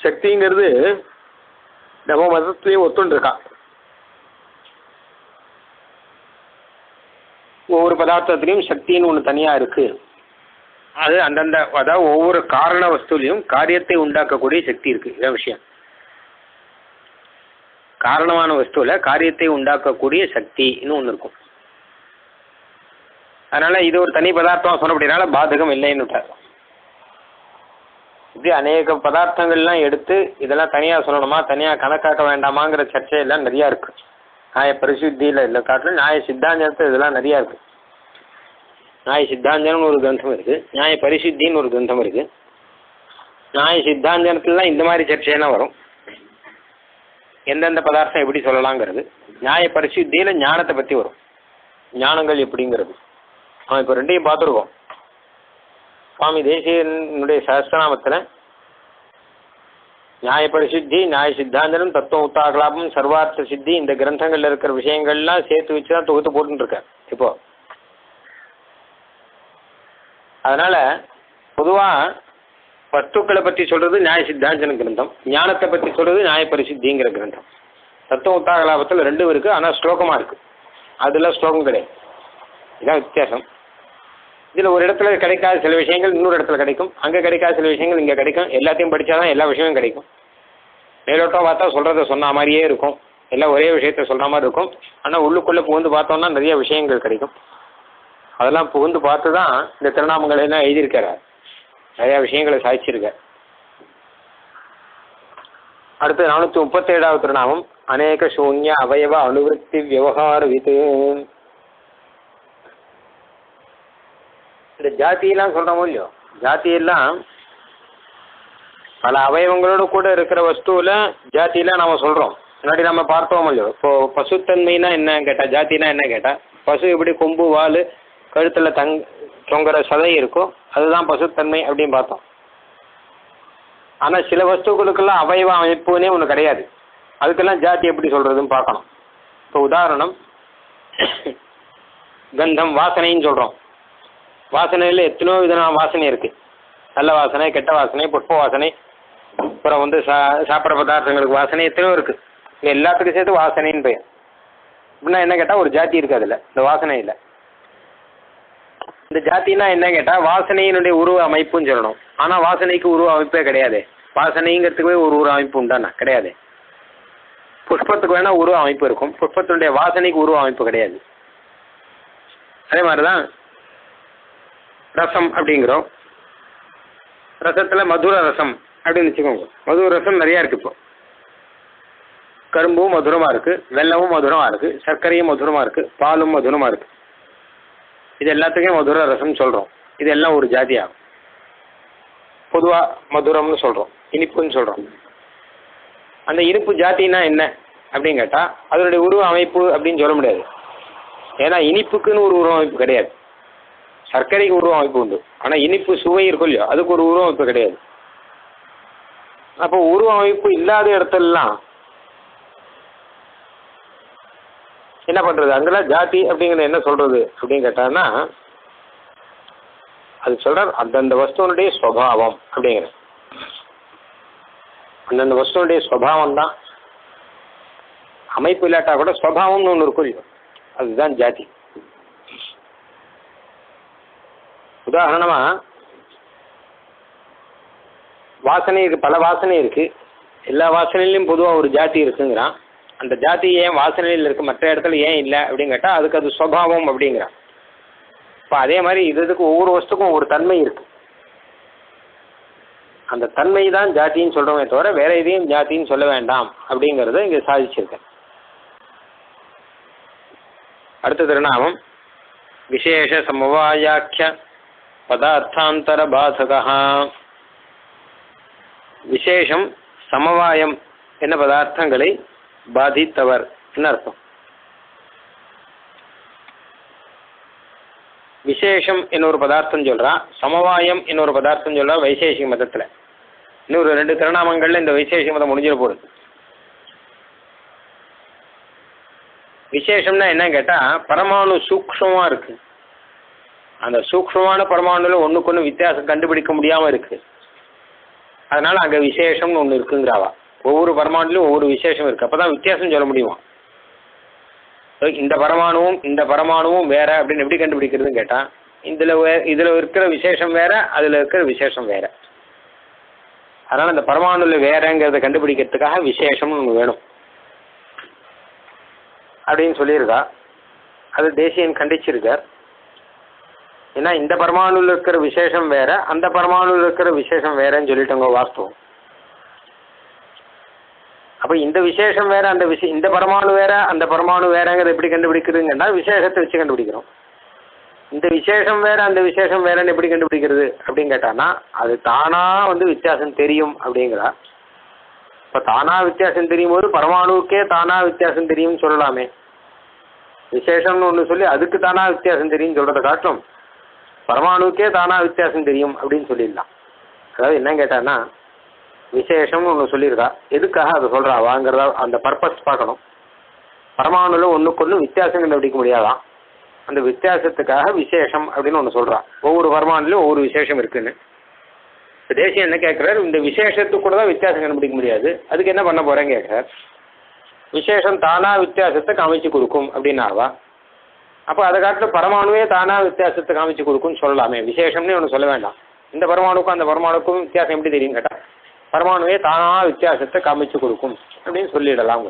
சக்திங்கிறது நம்ம மதத்திலையும் ஒத்துண்டிருக்கா. ஒவ்வொரு பதார்த்தத்திலையும் சக்தின்னு ஒன்று தனியாக இருக்கு. அது அந்தந்த அதாவது ஒவ்வொரு காரண வஸ்துலையும் காரியத்தை உண்டாக்கக்கூடிய சக்தி இருக்கு. இதான் விஷயம். காரணமான வஸ்துவில் காரியத்தை உண்டாக்கக்கூடிய சக்தின்னு ஒன்று இருக்கும். அதனால இது ஒரு தனி பதார்த்தம் சொல்லப்படினால பாதகம் இல்லைன்னு. இப்படி அநேக பதார்த்தங்கள்லாம் எடுத்து இதெல்லாம் தனியாக சொல்லணுமா, தனியாக கணக்காக்க வேண்டாமாங்கிற சர்ச்சையெல்லாம் நிறையா இருக்கு. நியாய பரிசுத்தியில் இல்லை காட்டிலும் நியாய சித்தாந்தத்தில் இதெல்லாம் நிறையா இருக்கு. நியாய சித்தாந்தம்னு ஒரு கிரந்தம் இருக்கு, நியாய பரிசுத்தின்னு ஒரு கிரந்தம் இருக்கு. நியாய சித்தாந்தத்துலாம் இந்த மாதிரி சர்ச்சையெல்லாம் வரும். எந்தெந்த பதார்த்தம் எப்படி சொல்லலாங்கிறது. நியாய பரிசுத்தியில் ஞானத்தை பற்றி வரும், ஞானங்கள் எப்படிங்கிறது. அவன் இப்போ ரெண்டையும் பார்த்துருக்கோம். சுவாமி தேசியனுடைய சஹஸ்ரநாமத்தில் நியாய பரிசுத்தி, நியாய சித்தாந்தனம், தத்துவ உத்தாகலாபம், சர்வார்த்த சித்தி இந்த கிரந்தங்கள்ல இருக்கிற விஷயங்கள்லாம் சேர்த்து வச்சு தான் தொகுத்து போட்டுருக்கார் இப்போ. அதனால பொதுவாக வஸ்துக்களை பற்றி சொல்றது நியாய சித்தாந்தன கிரந்தம், ஞானத்தை பற்றி சொல்றது நியாய பரிசுத்திங்கிற கிரந்தம். தத்துவ உத்தாகலாபத்தில் ரெண்டும் இருக்கு, ஆனால் ஸ்லோகமாக இருக்கு. அதில் ஸ்லோகம் கிடையாது. இதுதான் வித்தியாசம். இதில் ஒரு இடத்துல கிடைக்காத சில விஷயங்கள் இன்னொரு இடத்துல கிடைக்கும், அங்கே கிடைக்காத சில விஷயங்கள் இங்கே கிடைக்கும். எல்லாத்தையும் படித்தாதான் எல்லா விஷயமும் கிடைக்கும். மேலோட்டம் பார்த்தா சொல்கிறத சொன்ன மாதிரியே இருக்கும், எல்லாம் ஒரே விஷயத்த சொல்கிற மாதிரி இருக்கும். ஆனால் உள்ளுக்குள்ளே புகுந்து பார்த்தோம்னா நிறைய விஷயங்கள் கிடைக்கும். அதெல்லாம் புகுந்து பார்த்து தான் இந்த திருநாமங்களை எல்லாம் எழுதியிருக்காரு, நிறையா விஷயங்களை சாதிச்சிருக்கார். அடுத்து நானூற்றி முப்பத்தேழாவது திருநாமம் அநேக சூன்ய அவயவ அனுவருத்தி விவகார விது. இந்த ஜாத்தியெல்லாம் சொல்கிறோமோ இல்லையோ, ஜாத்தியெல்லாம் பல அவயவங்களோடு கூட இருக்கிற வஸ்துவில் ஜாத்தியெல்லாம் நம்ம சொல்கிறோம். முன்னாடி நம்ம பார்த்தோமோ இல்லையோ. இப்போது பசுத்தன்மைனா என்ன கேட்டால், ஜாத்தினா என்ன கேட்டால், பசு எப்படி கொம்பு வால் கழுத்தில் தங் தொங்குற சதை இருக்கோ அதுதான் பசுத்தன்மை அப்படின்னு பார்த்தோம். ஆனால் சில வஸ்துக்களுக்கெல்லாம் அவயவ அமைப்புன்னே ஒன்று கிடையாது, அதுக்கெல்லாம் ஜாதி எப்படி சொல்கிறதுன்னு பார்க்கணும். இப்போ உதாரணம், கந்தம் வாசனைன்னு சொல்கிறோம். வாசனையில் எத்தனையோ விதமான வாசனை இருக்குது. நல்ல வாசனை, கெட்ட வாசனை, புஷ்ப வாசனை, அப்புறம் வந்து சா சாப்பிட்ற பதார்த்தங்களுக்கு வாசனை எத்தனையோ இருக்குது. இல்லை எல்லாத்துக்கும் சேர்த்து வாசனைன்னு பெயர். அப்படின்னா என்ன கேட்டால் ஒரு ஜாதி இருக்குது அதில், இந்த வாசனையில். இந்த ஜாத்தினா என்ன கேட்டால் வாசனையினுடைய உருவ அமைப்புன்னு சொல்லணும். ஆனால் வாசனைக்கு உருவ அமைப்பே கிடையாது. வாசனைங்கிறதுக்கு ஒரு உருவ அமைப்பு உண்டானா கிடையாது. புஷ்பத்துக்கு வேணால் உருவ அமைப்பு இருக்கும், புஷ்பத்தினுடைய வாசனைக்கு உருவ அமைப்பு கிடையாது. அதே மாதிரி தான் ரசம் அப்படிங்கிறோம். ரசத்தில் மதுர ரசம் அப்படின்னு வச்சுக்கோங்க. மதுர ரசம் நிறையா இருக்குது. இப்போ கரும்பும் மதுரமாக இருக்குது, வெல்லமும் மதுரமாக இருக்குது, சர்க்கரையும் மதுரமாக இருக்குது, பாலும் மதுரமாக இருக்குது. இது எல்லாத்துக்கும் மதுர ரசம்னு சொல்கிறோம். இது எல்லாம் ஒரு ஜாதியாகும். பொதுவாக மதுரம்னு சொல்கிறோம், இனிப்புன்னு சொல்கிறோம். அந்த இனிப்பு ஜாத்தினா என்ன அப்படின்னு கேட்டால் அதனுடைய உருவ அமைப்பு அப்படின்னு சொல்ல முடியாது. ஏன்னா இனிப்புக்குன்னு ஒரு உருவ அமைப்பு கிடையாது. சர்க்கரைக்கு உருவ அமைப்பு உண்டு, ஆனால் இனிப்பு சுவை இருக்கும் இல்லையோ அதுக்கு ஒரு உருவ அமைப்பு கிடையாது. அப்போ உருவ அமைப்பு இல்லாத இடத்துலலாம் என்ன பண்ணுறது? அங்கெல்லாம் ஜாதி அப்படிங்கிறது என்ன சொல்கிறது அப்படின்னு கேட்டான்னா, அது சொல்கிறார் அந்தந்த வஸ்துவனுடைய ஸ்வபாவம் அப்படிங்கிற. அந்தந்த வஸ்துவனுடைய ஸ்வபாவம் தான். அமைப்பு இல்லாட்டா கூட ஸ்வபாவம்னு ஒன்று இருக்கும் இல்லையோ அதுதான் ஜாதி. உதாரணமாக வாசனை இருக்குது, பல வாசனை இருக்குது. எல்லா வாசனையிலையும் பொதுவாக ஒரு ஜாதி இருக்குங்கிறான். அந்த ஜாதி ஏன் வாசனையில் இருக்குது, மற்ற இடத்துல ஏன் இல்லை அப்படின்னு கேட்டால் அதுக்கு அது ஸ்வபாவம் அப்படிங்கிறான். இப்போ அதே மாதிரி இது இதுக்கு ஒவ்வொரு வஸ்துக்கும் ஒரு தன்மை இருக்குது. அந்த தன்மை தான் ஜாத்தின்னு சொல்கிறோமே தவிர வேற எதையும் ஜாத்தின்னு சொல்ல வேண்டாம் அப்படிங்கிறத இங்கே சாதிச்சிருக்கேன். அடுத்த திருநாமம் விசேஷ சமவாயாக்கிய பதார்த்தாந்தர பாதகா. விசேஷம் சமவாயம் என்ன பதார்த்தங்களை பாதித்தவர் என்ன அர்த்தம்? விசேஷம் இன்னொரு பதார்த்தம் சொல்றா, சமவாயம் இன்னொரு பதார்த்தம் சொல்றா வைசேஷிக மதத்துல. இன்னொரு ரெண்டு திருநாமங்கள்ல இந்த வைசேஷிக மதம் முடிஞ்சிட போகுது. விசேஷம்னா என்ன கேட்டா பரமாணு சூக்ஷ்மமா இருக்கு. அந்த சூக்ஷ்மமான பரமாணுல ஒண்ணுக்கு ஒண்ணு வித்தியாசம் கண்டுபிடிக்க முடியாம இருக்கு. அதனால அங்கே விசேஷம்னு ஒன்று இருக்குங்கிறாவா. ஒவ்வொரு பரமாணுலையும் ஒவ்வொரு விசேஷம் இருக்குது. அப்போ தான் வித்தியாசம் சொல்ல முடியுமா. இந்த பரமாணுவும் இந்த பரமாணுவும் வேற அப்படின்னு எப்படி கண்டுபிடிக்கிறதுன்னு கேட்டால், இதில் வே இதில் இருக்கிற விசேஷம் வேற, அதில் இருக்கிற விசேஷம் வேற. அதனால் இந்த பரமாணுல வேறங்கிறத கண்டுபிடிக்கிறதுக்காக விசேஷம்னு ஒன்று வேணும் அப்படின்னு சொல்லியிருக்கா. அது தேசியன் கண்டிச்சிருக்கார். ஏன்னா இந்த பரமாணுல இருக்கிற விசேஷம் வேற, அந்த பரமாணுல இருக்கிற விசேஷம் வேறன்னு சொல்லிட்டோங்க வாஸ்தவம். அப்போ இந்த விசேஷம் வேற, அந்த விஷயம் இந்த பரமாணு வேற, அந்த பரமாணு வேறங்கிறத எப்படி கண்டுபிடிக்கிறதுங்கன்னா விசேஷத்தை வச்சு கண்டுபிடிக்கிறோம். இந்த விசேஷம் வேற, அந்த விசேஷம் வேறன்னு எப்படி கண்டுபிடிக்கிறது அப்படின்னு கேட்டான்னா, அது தானா வந்து வித்தியாசம் தெரியும் அப்படிங்கிறா. இப்போ தானா வித்தியாசம் தெரியும் போது பரமாணுவுக்கே தானா வித்தியாசம் தெரியும்னு சொல்லலாமே. விசேஷம்னு ஒன்று சொல்லி அதுக்கு தானா வித்தியாசம் தெரியும்னு சொல்றதை காட்டும் பரமாணுவுக்கே தானா வித்தியாசம் தெரியும் அப்படின்னு சொல்லிடலாம். அதாவது என்ன கேட்டான்னா, விசேஷம்னு ஒன்று சொல்லியிருக்கா, எதுக்காக அதை சொல்கிறா வாங்கிறதா அந்த பர்பஸ் பார்க்கணும். பரமாணுல ஒன்றுக்கு ஒன்று வித்தியாசம் கண்டுபிடிக்க முடியாதான், அந்த வித்தியாசத்துக்காக விசேஷம் அப்படின்னு ஒன்று சொல்கிறா. ஒவ்வொரு பரமாணுலையும் ஒவ்வொரு விசேஷம் இருக்குன்னு. இப்போ தேசியம் என்ன கேட்குறாரு, இந்த விசேஷத்துக்கு கூட தான் வித்தியாசம் கண்டுபிடிக்க முடியாது, அதுக்கு என்ன பண்ண போகிறேன்னு கேட்குறார். விசேஷம் தானாக வித்தியாசத்தை காமிச்சு கொடுக்கும் அப்படின்னாவா. அப்போ அதை காட்டில் பரமாணுவே தானாக வித்தியாசத்தை காமிச்சு கொடுக்கும்னு சொல்லலாமே. விசேஷம்னு ஒன்று சொல்ல வேண்டாம். இந்த பரமாணுக்கும் அந்த பரமாணுக்கும் வித்தியாசம் எப்படி தெரியும் கேட்டால், பரமாணுவே தானாக வித்தியாசத்தை காமிச்சு கொடுக்கும் அப்படின்னு சொல்லிடலாம்ங்கிற.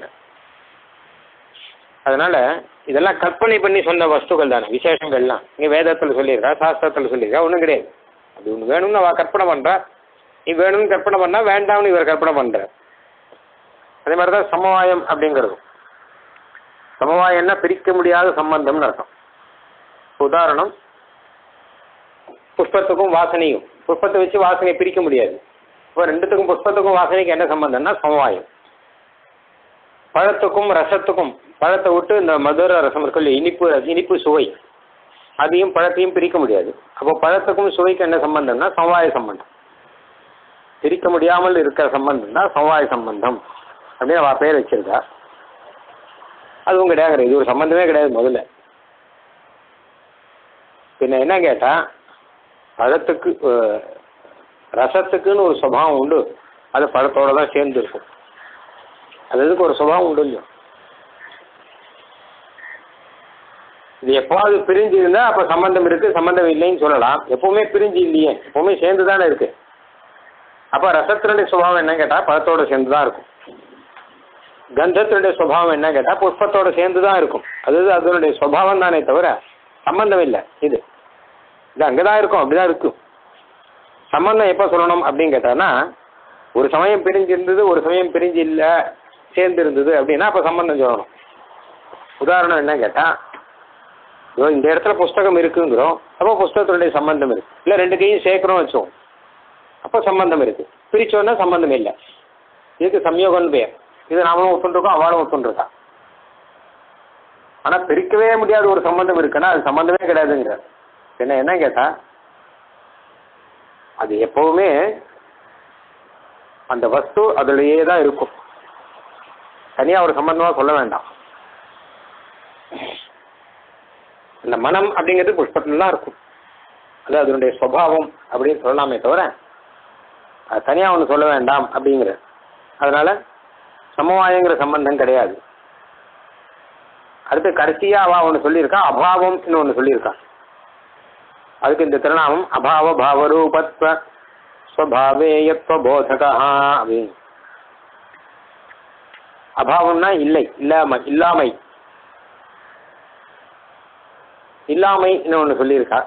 அதனால இதெல்லாம் கற்பனை பண்ணி சொன்ன வஸ்துக்கள் தானே விசேஷங்கள்லாம். இங்கே வேதத்தில் சொல்லியிருக்கா, சாஸ்திரத்தில் சொல்லியிருக்கா, ஒன்றும் கிடையாது. அது ஒன்று வேணும்னு அவள் கற்பனை பண்ணுறா, நீ வேணும்னு கற்பனை பண்ணால் வேண்டாம்னு இவர் கற்பனை பண்ணுற. அதே மாதிரி தான் சமவாயம் அப்படிங்கிறது. சமவாயம்னா பிரிக்க முடியாத சம்பந்தம்னு அர்த்தம். உதாரணம், புஷ்பத்துக்கும் வாசனையும். புஷ்பத்தை வச்சு வாசனையை பிரிக்க முடியாது. இப்போ ரெண்டுத்துக்கும் புஷ்பத்துக்கும் வாசனைக்கு என்ன சம்பந்தம்னா சமவாயம். பழத்துக்கும் ரசத்துக்கும், பழத்தை விட்டு இந்த மதுர ரசம் இருக்கு, இனிப்பு இனிப்பு சுவை, அதையும் பழத்தையும் பிரிக்க முடியாது. அப்போ பழத்துக்கும் சுவைக்கு என்ன சம்பந்தம்னா சமவாய சம்பந்தம். பிரிக்க முடியாமல் இருக்கிற சம்பந்தம் தான் சமவாய சம்பந்தம் அப்படின்னு அவள் பேர் வச்சிருக்கா. அதுவும் கிடையாது, இது ஒரு சம்பந்தமே கிடையாது முதல்ல. பின்ன என்ன கேட்டால், பழத்துக்கு ரசத்துக்குன்னு ஒரு சுபாவம் உண்டு, அது பழத்தோட தான் சேர்ந்து இருக்கும். அது எதுக்கு ஒரு சுபாவம் உண்டு இல்லையோ. இது எப்போது பிரிஞ்சு இருந்தால் அப்போ சம்பந்தம் இருக்குது, சம்பந்தம் இல்லைன்னு சொல்லலாம். எப்போவுமே பிரிஞ்சு இல்லையே, எப்போவுமே சேர்ந்து தானே இருக்குது. அப்போ ரசத்தினுடைய சுபாவம் என்ன கேட்டால் பழத்தோடு சேர்ந்து தான் இருக்கும். கந்தத்தினுடைய சுபாவம் என்ன கேட்டால் புஷ்பத்தோடு சேர்ந்து தான் இருக்கும். அது அதனுடைய சுபாவம் தானே தவிர சம்பந்தம் இல்லை. இது இது அங்கே தான் இருக்கும், அப்படி தான் இருக்கும். சம்பந்தம் எப்போ சொல்லணும் அப்படின்னு கேட்டான்னா, ஒரு சமயம் பிரிஞ்சு இருந்தது, ஒரு சமயம் பிரிஞ்சு இல்லை சேர்ந்து இருந்தது அப்படின்னா அப்போ சம்பந்தம் சொல்லணும். உதாரணம் என்ன கேட்டால், இதோ இந்த இடத்துல புஸ்தகம் இருக்குங்கிறோம், அப்போ புஸ்தகத்தினுடைய சம்பந்தம் இருக்குது. இல்லை ரெண்டு கையும் சேர்க்குறோம் வச்சோம், அப்போ சம்பந்தம் இருக்குது. பிரித்தோன்னா சம்பந்தம் இல்லை. இதுக்கு சம்யோகம்னு பேர். இது நாமளும் ஒத்துருக்கோம், அவளும் ஒத்துருக்கா. ஆனால் பிரிக்கவே முடியாத ஒரு சம்பந்தம் இருக்குன்னா அது சம்பந்தமே கிடையாதுங்கிற. என்ன என்ன கேட்டால், அது எப்போவுமே அந்த வஸ்து அதிலேயே தான் இருக்கும். தனியாக ஒரு சம்பந்தமாக சொல்ல வேண்டாம். அந்த மனம் அப்படிங்கிறது புஷ்பத்தில் தான் இருக்கும். அது அதனுடைய சுபாவம் அப்படின்னு சொல்லலாமே தவிர அது தனியாக ஒன்று சொல்ல வேண்டாம் அப்படிங்கிற. அதனால சமவாயங்கிற சம்பந்தம் கிடையாது. அடுத்து கடைசியாக அவள் ஒன்று சொல்லியிருக்கா, அபாவம் இன்னும் ஒன்று சொல்லியிருக்கா. அதுக்கு இந்த திருநாமம் அபாவ பாவரூபத்வ ஸ்வபாவேயத்வ போதகா அப்படின்னு. அபாவம்னா இல்லை, இல்லாமை, இல்லாமை இல்லாமை இன்னும் ஒன்று சொல்லியிருக்கா.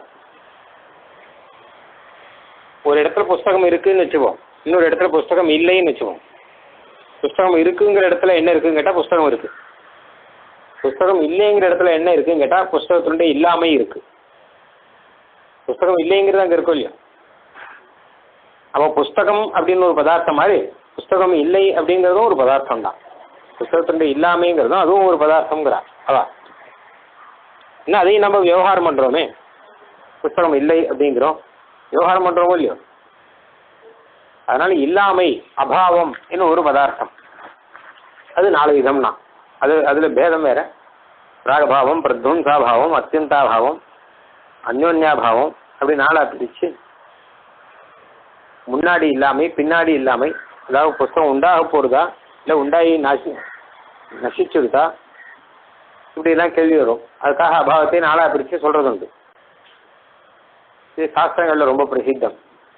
ஒரு இடத்துல புஸ்தகம் இருக்குன்னு வச்சுப்போம், இன்னொரு இடத்துல புஸ்தகம் இல்லைன்னு வச்சுப்போம். புஸ்தகம் இருக்குங்கிற இடத்துல என்ன இருக்குன்னு கேட்டால் புஸ்தகம் இருக்கு. புஸ்தகம் இல்லைங்கிற இடத்துல என்ன இருக்குன்னு கேட்டால் புஸ்தகத்தினுடைய இல்லாமை இருக்கு. புஸ்தகம் இல்லைங்கிறது அங்கே இருக்கும் இல்லையா. அப்போ புஸ்தகம் அப்படின்னு ஒரு பதார்த்தம் மாதிரி புஸ்தகம் இல்லை அப்படிங்கிறதும் ஒரு பதார்த்தம் தான். புஸ்தகத்தினுடைய இல்லாமைங்கிறதும் அதுவும் ஒரு பதார்த்தங்கிறா அவா. இன்னும் அதையும் நம்ம விவகாரம் பண்ணுறோமே, புஸ்தகம் இல்லை அப்படிங்கிறோம், விவகாரம் பண்ணுறோமோ இல்லையோ. அதனால இல்லாமை அபாவம் இன்னும் ஒரு பதார்த்தம். அது நாலு விதம்னா அது அதில் பேதம் வேற. ராகபாவம், பிரத்வம்சாபாவம், அத்தியந்தாபாவம், அந்யோன்யாபாவம் அப்படி நாளாக பிரித்து முன்னாடி இல்லாமை பின்னாடி இல்லாமை, அதாவது புஸ்தகம் உண்டாக போகிறதா இல்லை உண்டாகி நசி நசிச்சுடுதா, இப்படிலாம் கேள்வி வரும். அதுக்காக அபாவத்தை நாளாக பிரித்து சொல்கிறது உண்டு. இது சாஸ்திரங்களில் ரொம்ப பிரசித்தம்.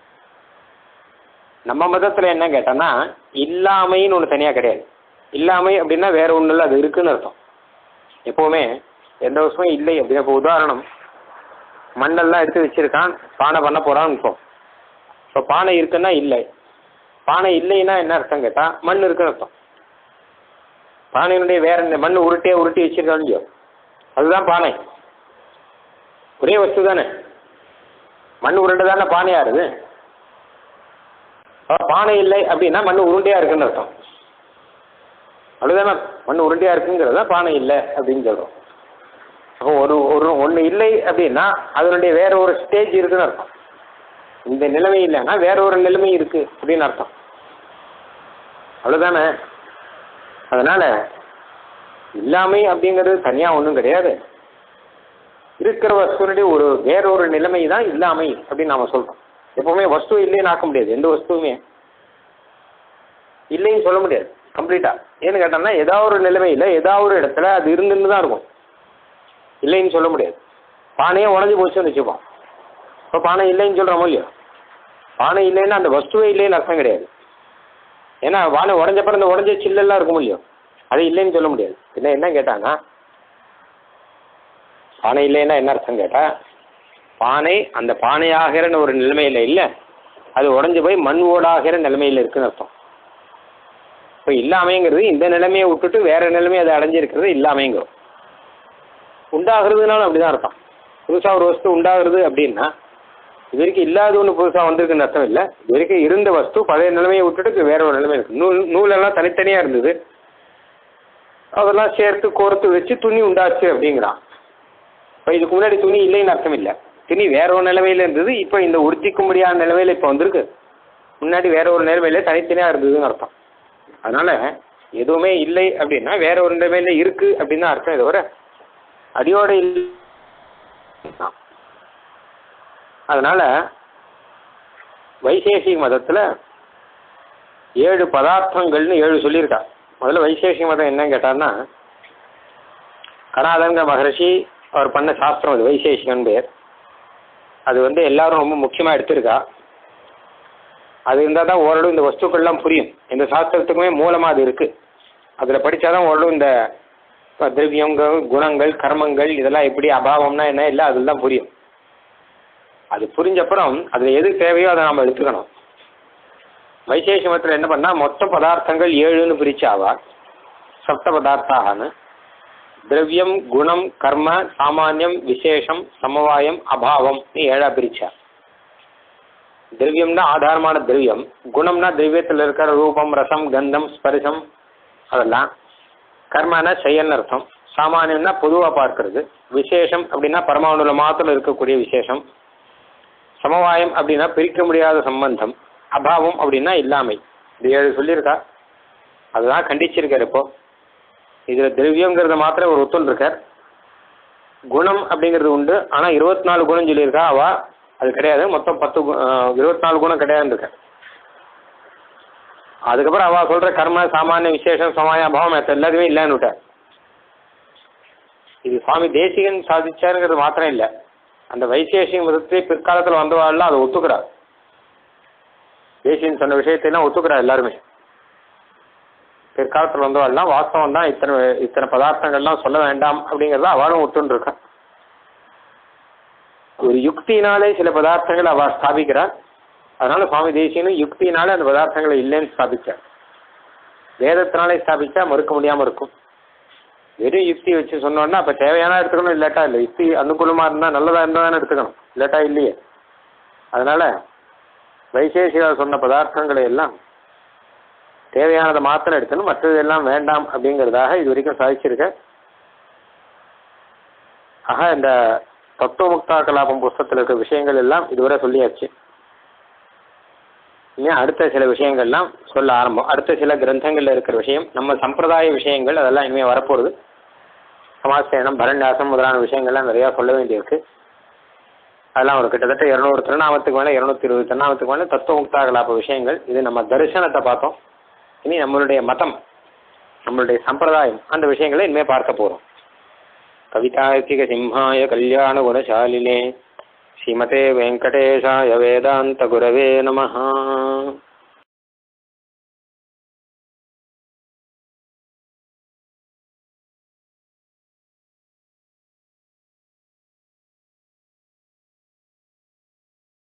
நம்ம மதத்தில் என்ன கேட்டோன்னா இல்லாமைன்னு ஒன்று தனியாக கிடையாது. இல்லாமை அப்படின்னா வேற ஒன்றும் இல்லை, அது இருக்குன்னு அர்த்தம். எப்போவுமே எந்த வருஷமும் இல்லை அப்படின்னா, இப்போ உதாரணம் மண்ணெல்லாம் எடுத்து வச்சிருக்கான், பானை பண்ண போகிறான்னு இப்போ இப்போ பானை இருக்குன்னா இல்லை, பானை இல்லைன்னா என்ன அர்த்தம் கேட்டால் மண் இருக்குன்னு அர்த்தம். பானையினுடைய வேற மண் உருட்டியே உருட்டி வச்சிருக்கான் இல்லையோ, அதுதான் பானை. ஒரே வஸ்து தானே, மண் உருண்டை தானே பானையாருது. பானை இல்லை அப்படின்னா மண் உருண்டையா இருக்குன்னு அர்த்தம். அவ்வளோதானே, மண் உருண்டையா இருக்குங்கிறது தான் பானை இல்லை அப்படின்னு சொல்கிறோம். அப்போ ஒரு ஒரு ஒன்று இல்லை அப்படின்னா அதனுடைய வேற ஒரு ஸ்டேஜ் இருக்குன்னு அர்த்தம். இந்த நிலைமை இல்லைன்னா வேற ஒரு நிலைமை இருக்கு அப்படின்னு அர்த்தம். அவ்வளோதானே. அதனால இல்லாமை அப்படிங்கிறது தனியாக ஒன்றும் கிடையாது. இருக்கிற வஸ்துனுடைய ஒரு வேற ஒரு நிலைமை தான் இல்லாமை அப்படின்னு நாம சொல்றோம். எப்பவுமே வஸ்து இல்லைன்னு ஆக்க முடியாது, எந்த வஸ்துவுமே இல்லைன்னு சொல்ல முடியாது கம்ப்ளீட்டா. ஏன்னு கேட்டோம்னா ஏதாவது ஒரு நிலைமையில் ஏதாவது ஒரு இடத்துல அது இருந்துன்னு தான் இருக்கும், இல்லைன்னு சொல்ல முடியாது. பானையே உடஞ்சி போச்சுன்னு வச்சுப்போம், இப்போ பானை இல்லைன்னு சொல்கிறோமோ இல்லையோ, பானை இல்லைன்னா அந்த வஸ்துவே இல்லைன்னு அர்த்தம் கிடையாது. ஏன்னா பானை உடஞ்சப்பறம் இந்த உடஞ்ச சில்லெல்லாம் இருக்கும் இல்லையோ, அது இல்லைன்னு சொல்ல முடியாது. என்ன என்ன கேட்டாங்கன்னா பானை இல்லைன்னா என்ன அர்த்தம் கேட்டால், பானை அந்த பானையாகிற ஒரு நிலைமையில் இல்லை, அது உடஞ்சி போய் மண் ஓடாகிற நிலைமையில் இருக்குன்னு அர்த்தம். இப்போ இல்லாமைங்கிறது இந்த நிலைமையை விட்டுட்டு வேற நிலைமையை அதை அடைஞ்சிருக்கிறது இல்லாமைங்கிறோம். உண்டாகிறதுனாலும் அப்படிதான் அர்த்தம். புதுசாக ஒரு வஸ்து உண்டாகிறது அப்படின்னா இது வரைக்கும் இல்லாத ஒன்று புதுசாக வந்திருக்குன்னு அர்த்தம் இல்லை. இது வரைக்கும் இருந்த வஸ்து பழைய நிலைமையை விட்டுட்டு வேற ஒரு நிலைமை இருக்குது. நூல் நூலெல்லாம் தனித்தனியாக இருந்தது, அதெல்லாம் சேர்த்து கோர்த்து வச்சு துணி உண்டாச்சு அப்படிங்கிறான். இப்போ இதுக்கு முன்னாடி துணி இல்லைன்னு அர்த்தம் இல்லை, துணி வேற ஒரு நிலைமையில இருந்தது, இப்போ இந்த உறுதிக்க முடியாத நிலைமையில இப்போ வந்திருக்கு. முன்னாடி வேற ஒரு நிலைமையில தனித்தனியாக இருந்ததுன்னு அர்த்தம். அதனால எதுவுமே இல்லை அப்படின்னா வேற ஒரு நிலைமையில இருக்கு அப்படின்னு தான் அர்த்தம். இதை வர அடியோட இல்லை. அதனால வைசேஷிக மதத்தில் ஏழு பதார்த்தங்கள்னு ஏழு சொல்லியிருக்கா. முதல்ல வைசேஷிக மதம் என்னன்னு கேட்டார்னா, கனாதங்க மகரிஷி அவர் பண்ண சாஸ்திரம் அது வைசேஷிகன் பேர். அது வந்து எல்லாரும் ரொம்ப முக்கியமாக எடுத்திருக்கா. அது இருந்தால் தான் ஓரளவு இந்த வஸ்துக்கள்லாம் புரியும். இந்த சாஸ்திரத்துக்குமே மூலமாக அது இருக்குது. அதில் படித்தாதான் ஓரளவு இந்த திரவியங்கள் குணங்கள் கர்மங்கள் இதெல்லாம் எப்படி அபாவம்னா என்ன இல்லை அதில் தான் புரியும். அது புரிஞ்சப்புறம் அதில் எது தேவையோ அதை நம்ம எடுத்துக்கணும். வைசேஷ மதத்தில் என்ன பண்ணால் மொத்த பதார்த்தங்கள் ஏழுன்னு பிரிச்சாவா, சப்த பதார்த்தாகனு திரவியம் குணம் கர்ம சாமானியம் விசேஷம் சமவாயம் அபாவம் ஏழா பிரிச்சா. திரவியம்னா ஆதாரமான திரவியம், குணம்னா திரவியத்தில் இருக்கிற ரூபம் ரசம் கந்தம் ஸ்பரிசம் அதெல்லாம், கர்மனா செயல்னு அர்த்தம், சாமானியம்னா பொதுவாக பார்க்கறது, விசேஷம் அப்படின்னா பரமாணுல மாத்திரம் இருக்கக்கூடிய விசேஷம், சமவாயம் அப்படின்னா பிரிக்க முடியாத சம்பந்தம், அபாவம் அப்படின்னா இல்லாமை. இது ஏழு சொல்லியிருக்கா. அதுதான் கண்டிச்சிருக்கார். இப்போ இதில் திரவியங்கிறத மாத்திரம் ஒரு ஒத்துன்னு இருக்கார். குணம் அப்படிங்கிறது உண்டு, ஆனால் இருபத்தி நாலு குணம் சொல்லியிருக்கா. அவா அது கிடையாது, மொத்தம் பத்து இருபத்தி நாலு குணம் கிடையாதுன்னு இருக்க. அதுக்கப்புறம் அவள் சொல்கிற கர்ம சாமானிய விசேஷம் சமாய அபாவம் மற்ற எல்லாத்தையுமே இல்லைன்னு விட்டார். இது சுவாமி தேசிகன் சாதிச்சாருங்கிறது மாத்திரம் இல்லை, அந்த வைசேஷிக மதத்தை பிற்காலத்தில் வந்தவாள்லாம் அதை ஒத்துக்கிறார். தேசிகன் சொன்ன விஷயத்தையெல்லாம் ஒத்துக்கிறார் எல்லாருமே. பிற்காலத்தில் வந்தவாள்லாம் வாஸ்தவம் தான், இத்தனை இத்தனை பதார்த்தங்கள்லாம் சொல்ல வேண்டாம் அப்படிங்கிறத அவளும் ஒத்துன்னு இருக்கா. ஒரு யுக்தினாலே சில பதார்த்தங்கள் அவ ஸ்தாபிக்கிறார். அதனால சுவாமி தேசியனும் யுக்தினாலே அந்த பதார்த்தங்களை இல்லைன்னு ஸ்தாபிச்சார். வேதத்தினாலே ஸ்தாபிச்சா மறுக்க முடியாமல் இருக்கும். வெறும் யுக்தி வச்சு சொன்னோன்னா அப்போ தேவையான எடுத்துக்கணும், இல்லாட்டா இல்லை. யுக்தி அனுகூலமாக இருந்தால் நல்லதாக இருந்தால் தானே எடுத்துக்கணும், இல்லாட்டா இல்லையே. அதனால வைசேஷிகர் சொன்ன பதார்த்தங்களை எல்லாம் தேவையானதை மாத்திரம் எடுக்கணும், மற்றது எல்லாம் வேண்டாம் அப்படிங்கிறதாக இது வரைக்கும் சாதிச்சிருக்க. ஆக இந்த தத்துவமுக்தா கலாபம் புஸ்தகத்தில் இருக்கிற விஷயங்கள் எல்லாம் இதுவரை சொல்லியாச்சு. இன்னும் அடுத்த சில விஷயங்கள்லாம் சொல்ல ஆரம்பம். அடுத்த சில கிரந்தங்களில் இருக்கிற விஷயம், நம்ம சம்பிரதாய விஷயங்கள் அதெல்லாம் இனிமேல் வரப்போகுது. சமாசேனம் பரண்யாசம் முதலான விஷயங்கள்லாம் நிறையா சொல்ல வேண்டியிருக்கு. அதெல்லாம் ஒரு கிட்டத்தட்ட இரநூறு திருநாமத்துக்கு மேலே இரநூத்தி இருபது திருநாமத்துக்கு மேலே தத்துவமுக்தாகலாப விஷயங்கள். இது நம்ம தரிசனத்தை பார்த்தோம். இனி நம்மளுடைய மதம், நம்மளுடைய சம்பிரதாயம், அந்த விஷயங்களை இனிமேல் பார்க்க போகிறோம். கவிதார்க்கிக சிம்ஹாய கல்யாண குணசாலினே ஸ்ரீமதே வெங்கடேஷாய வேதாந்த குரவே நமஹ.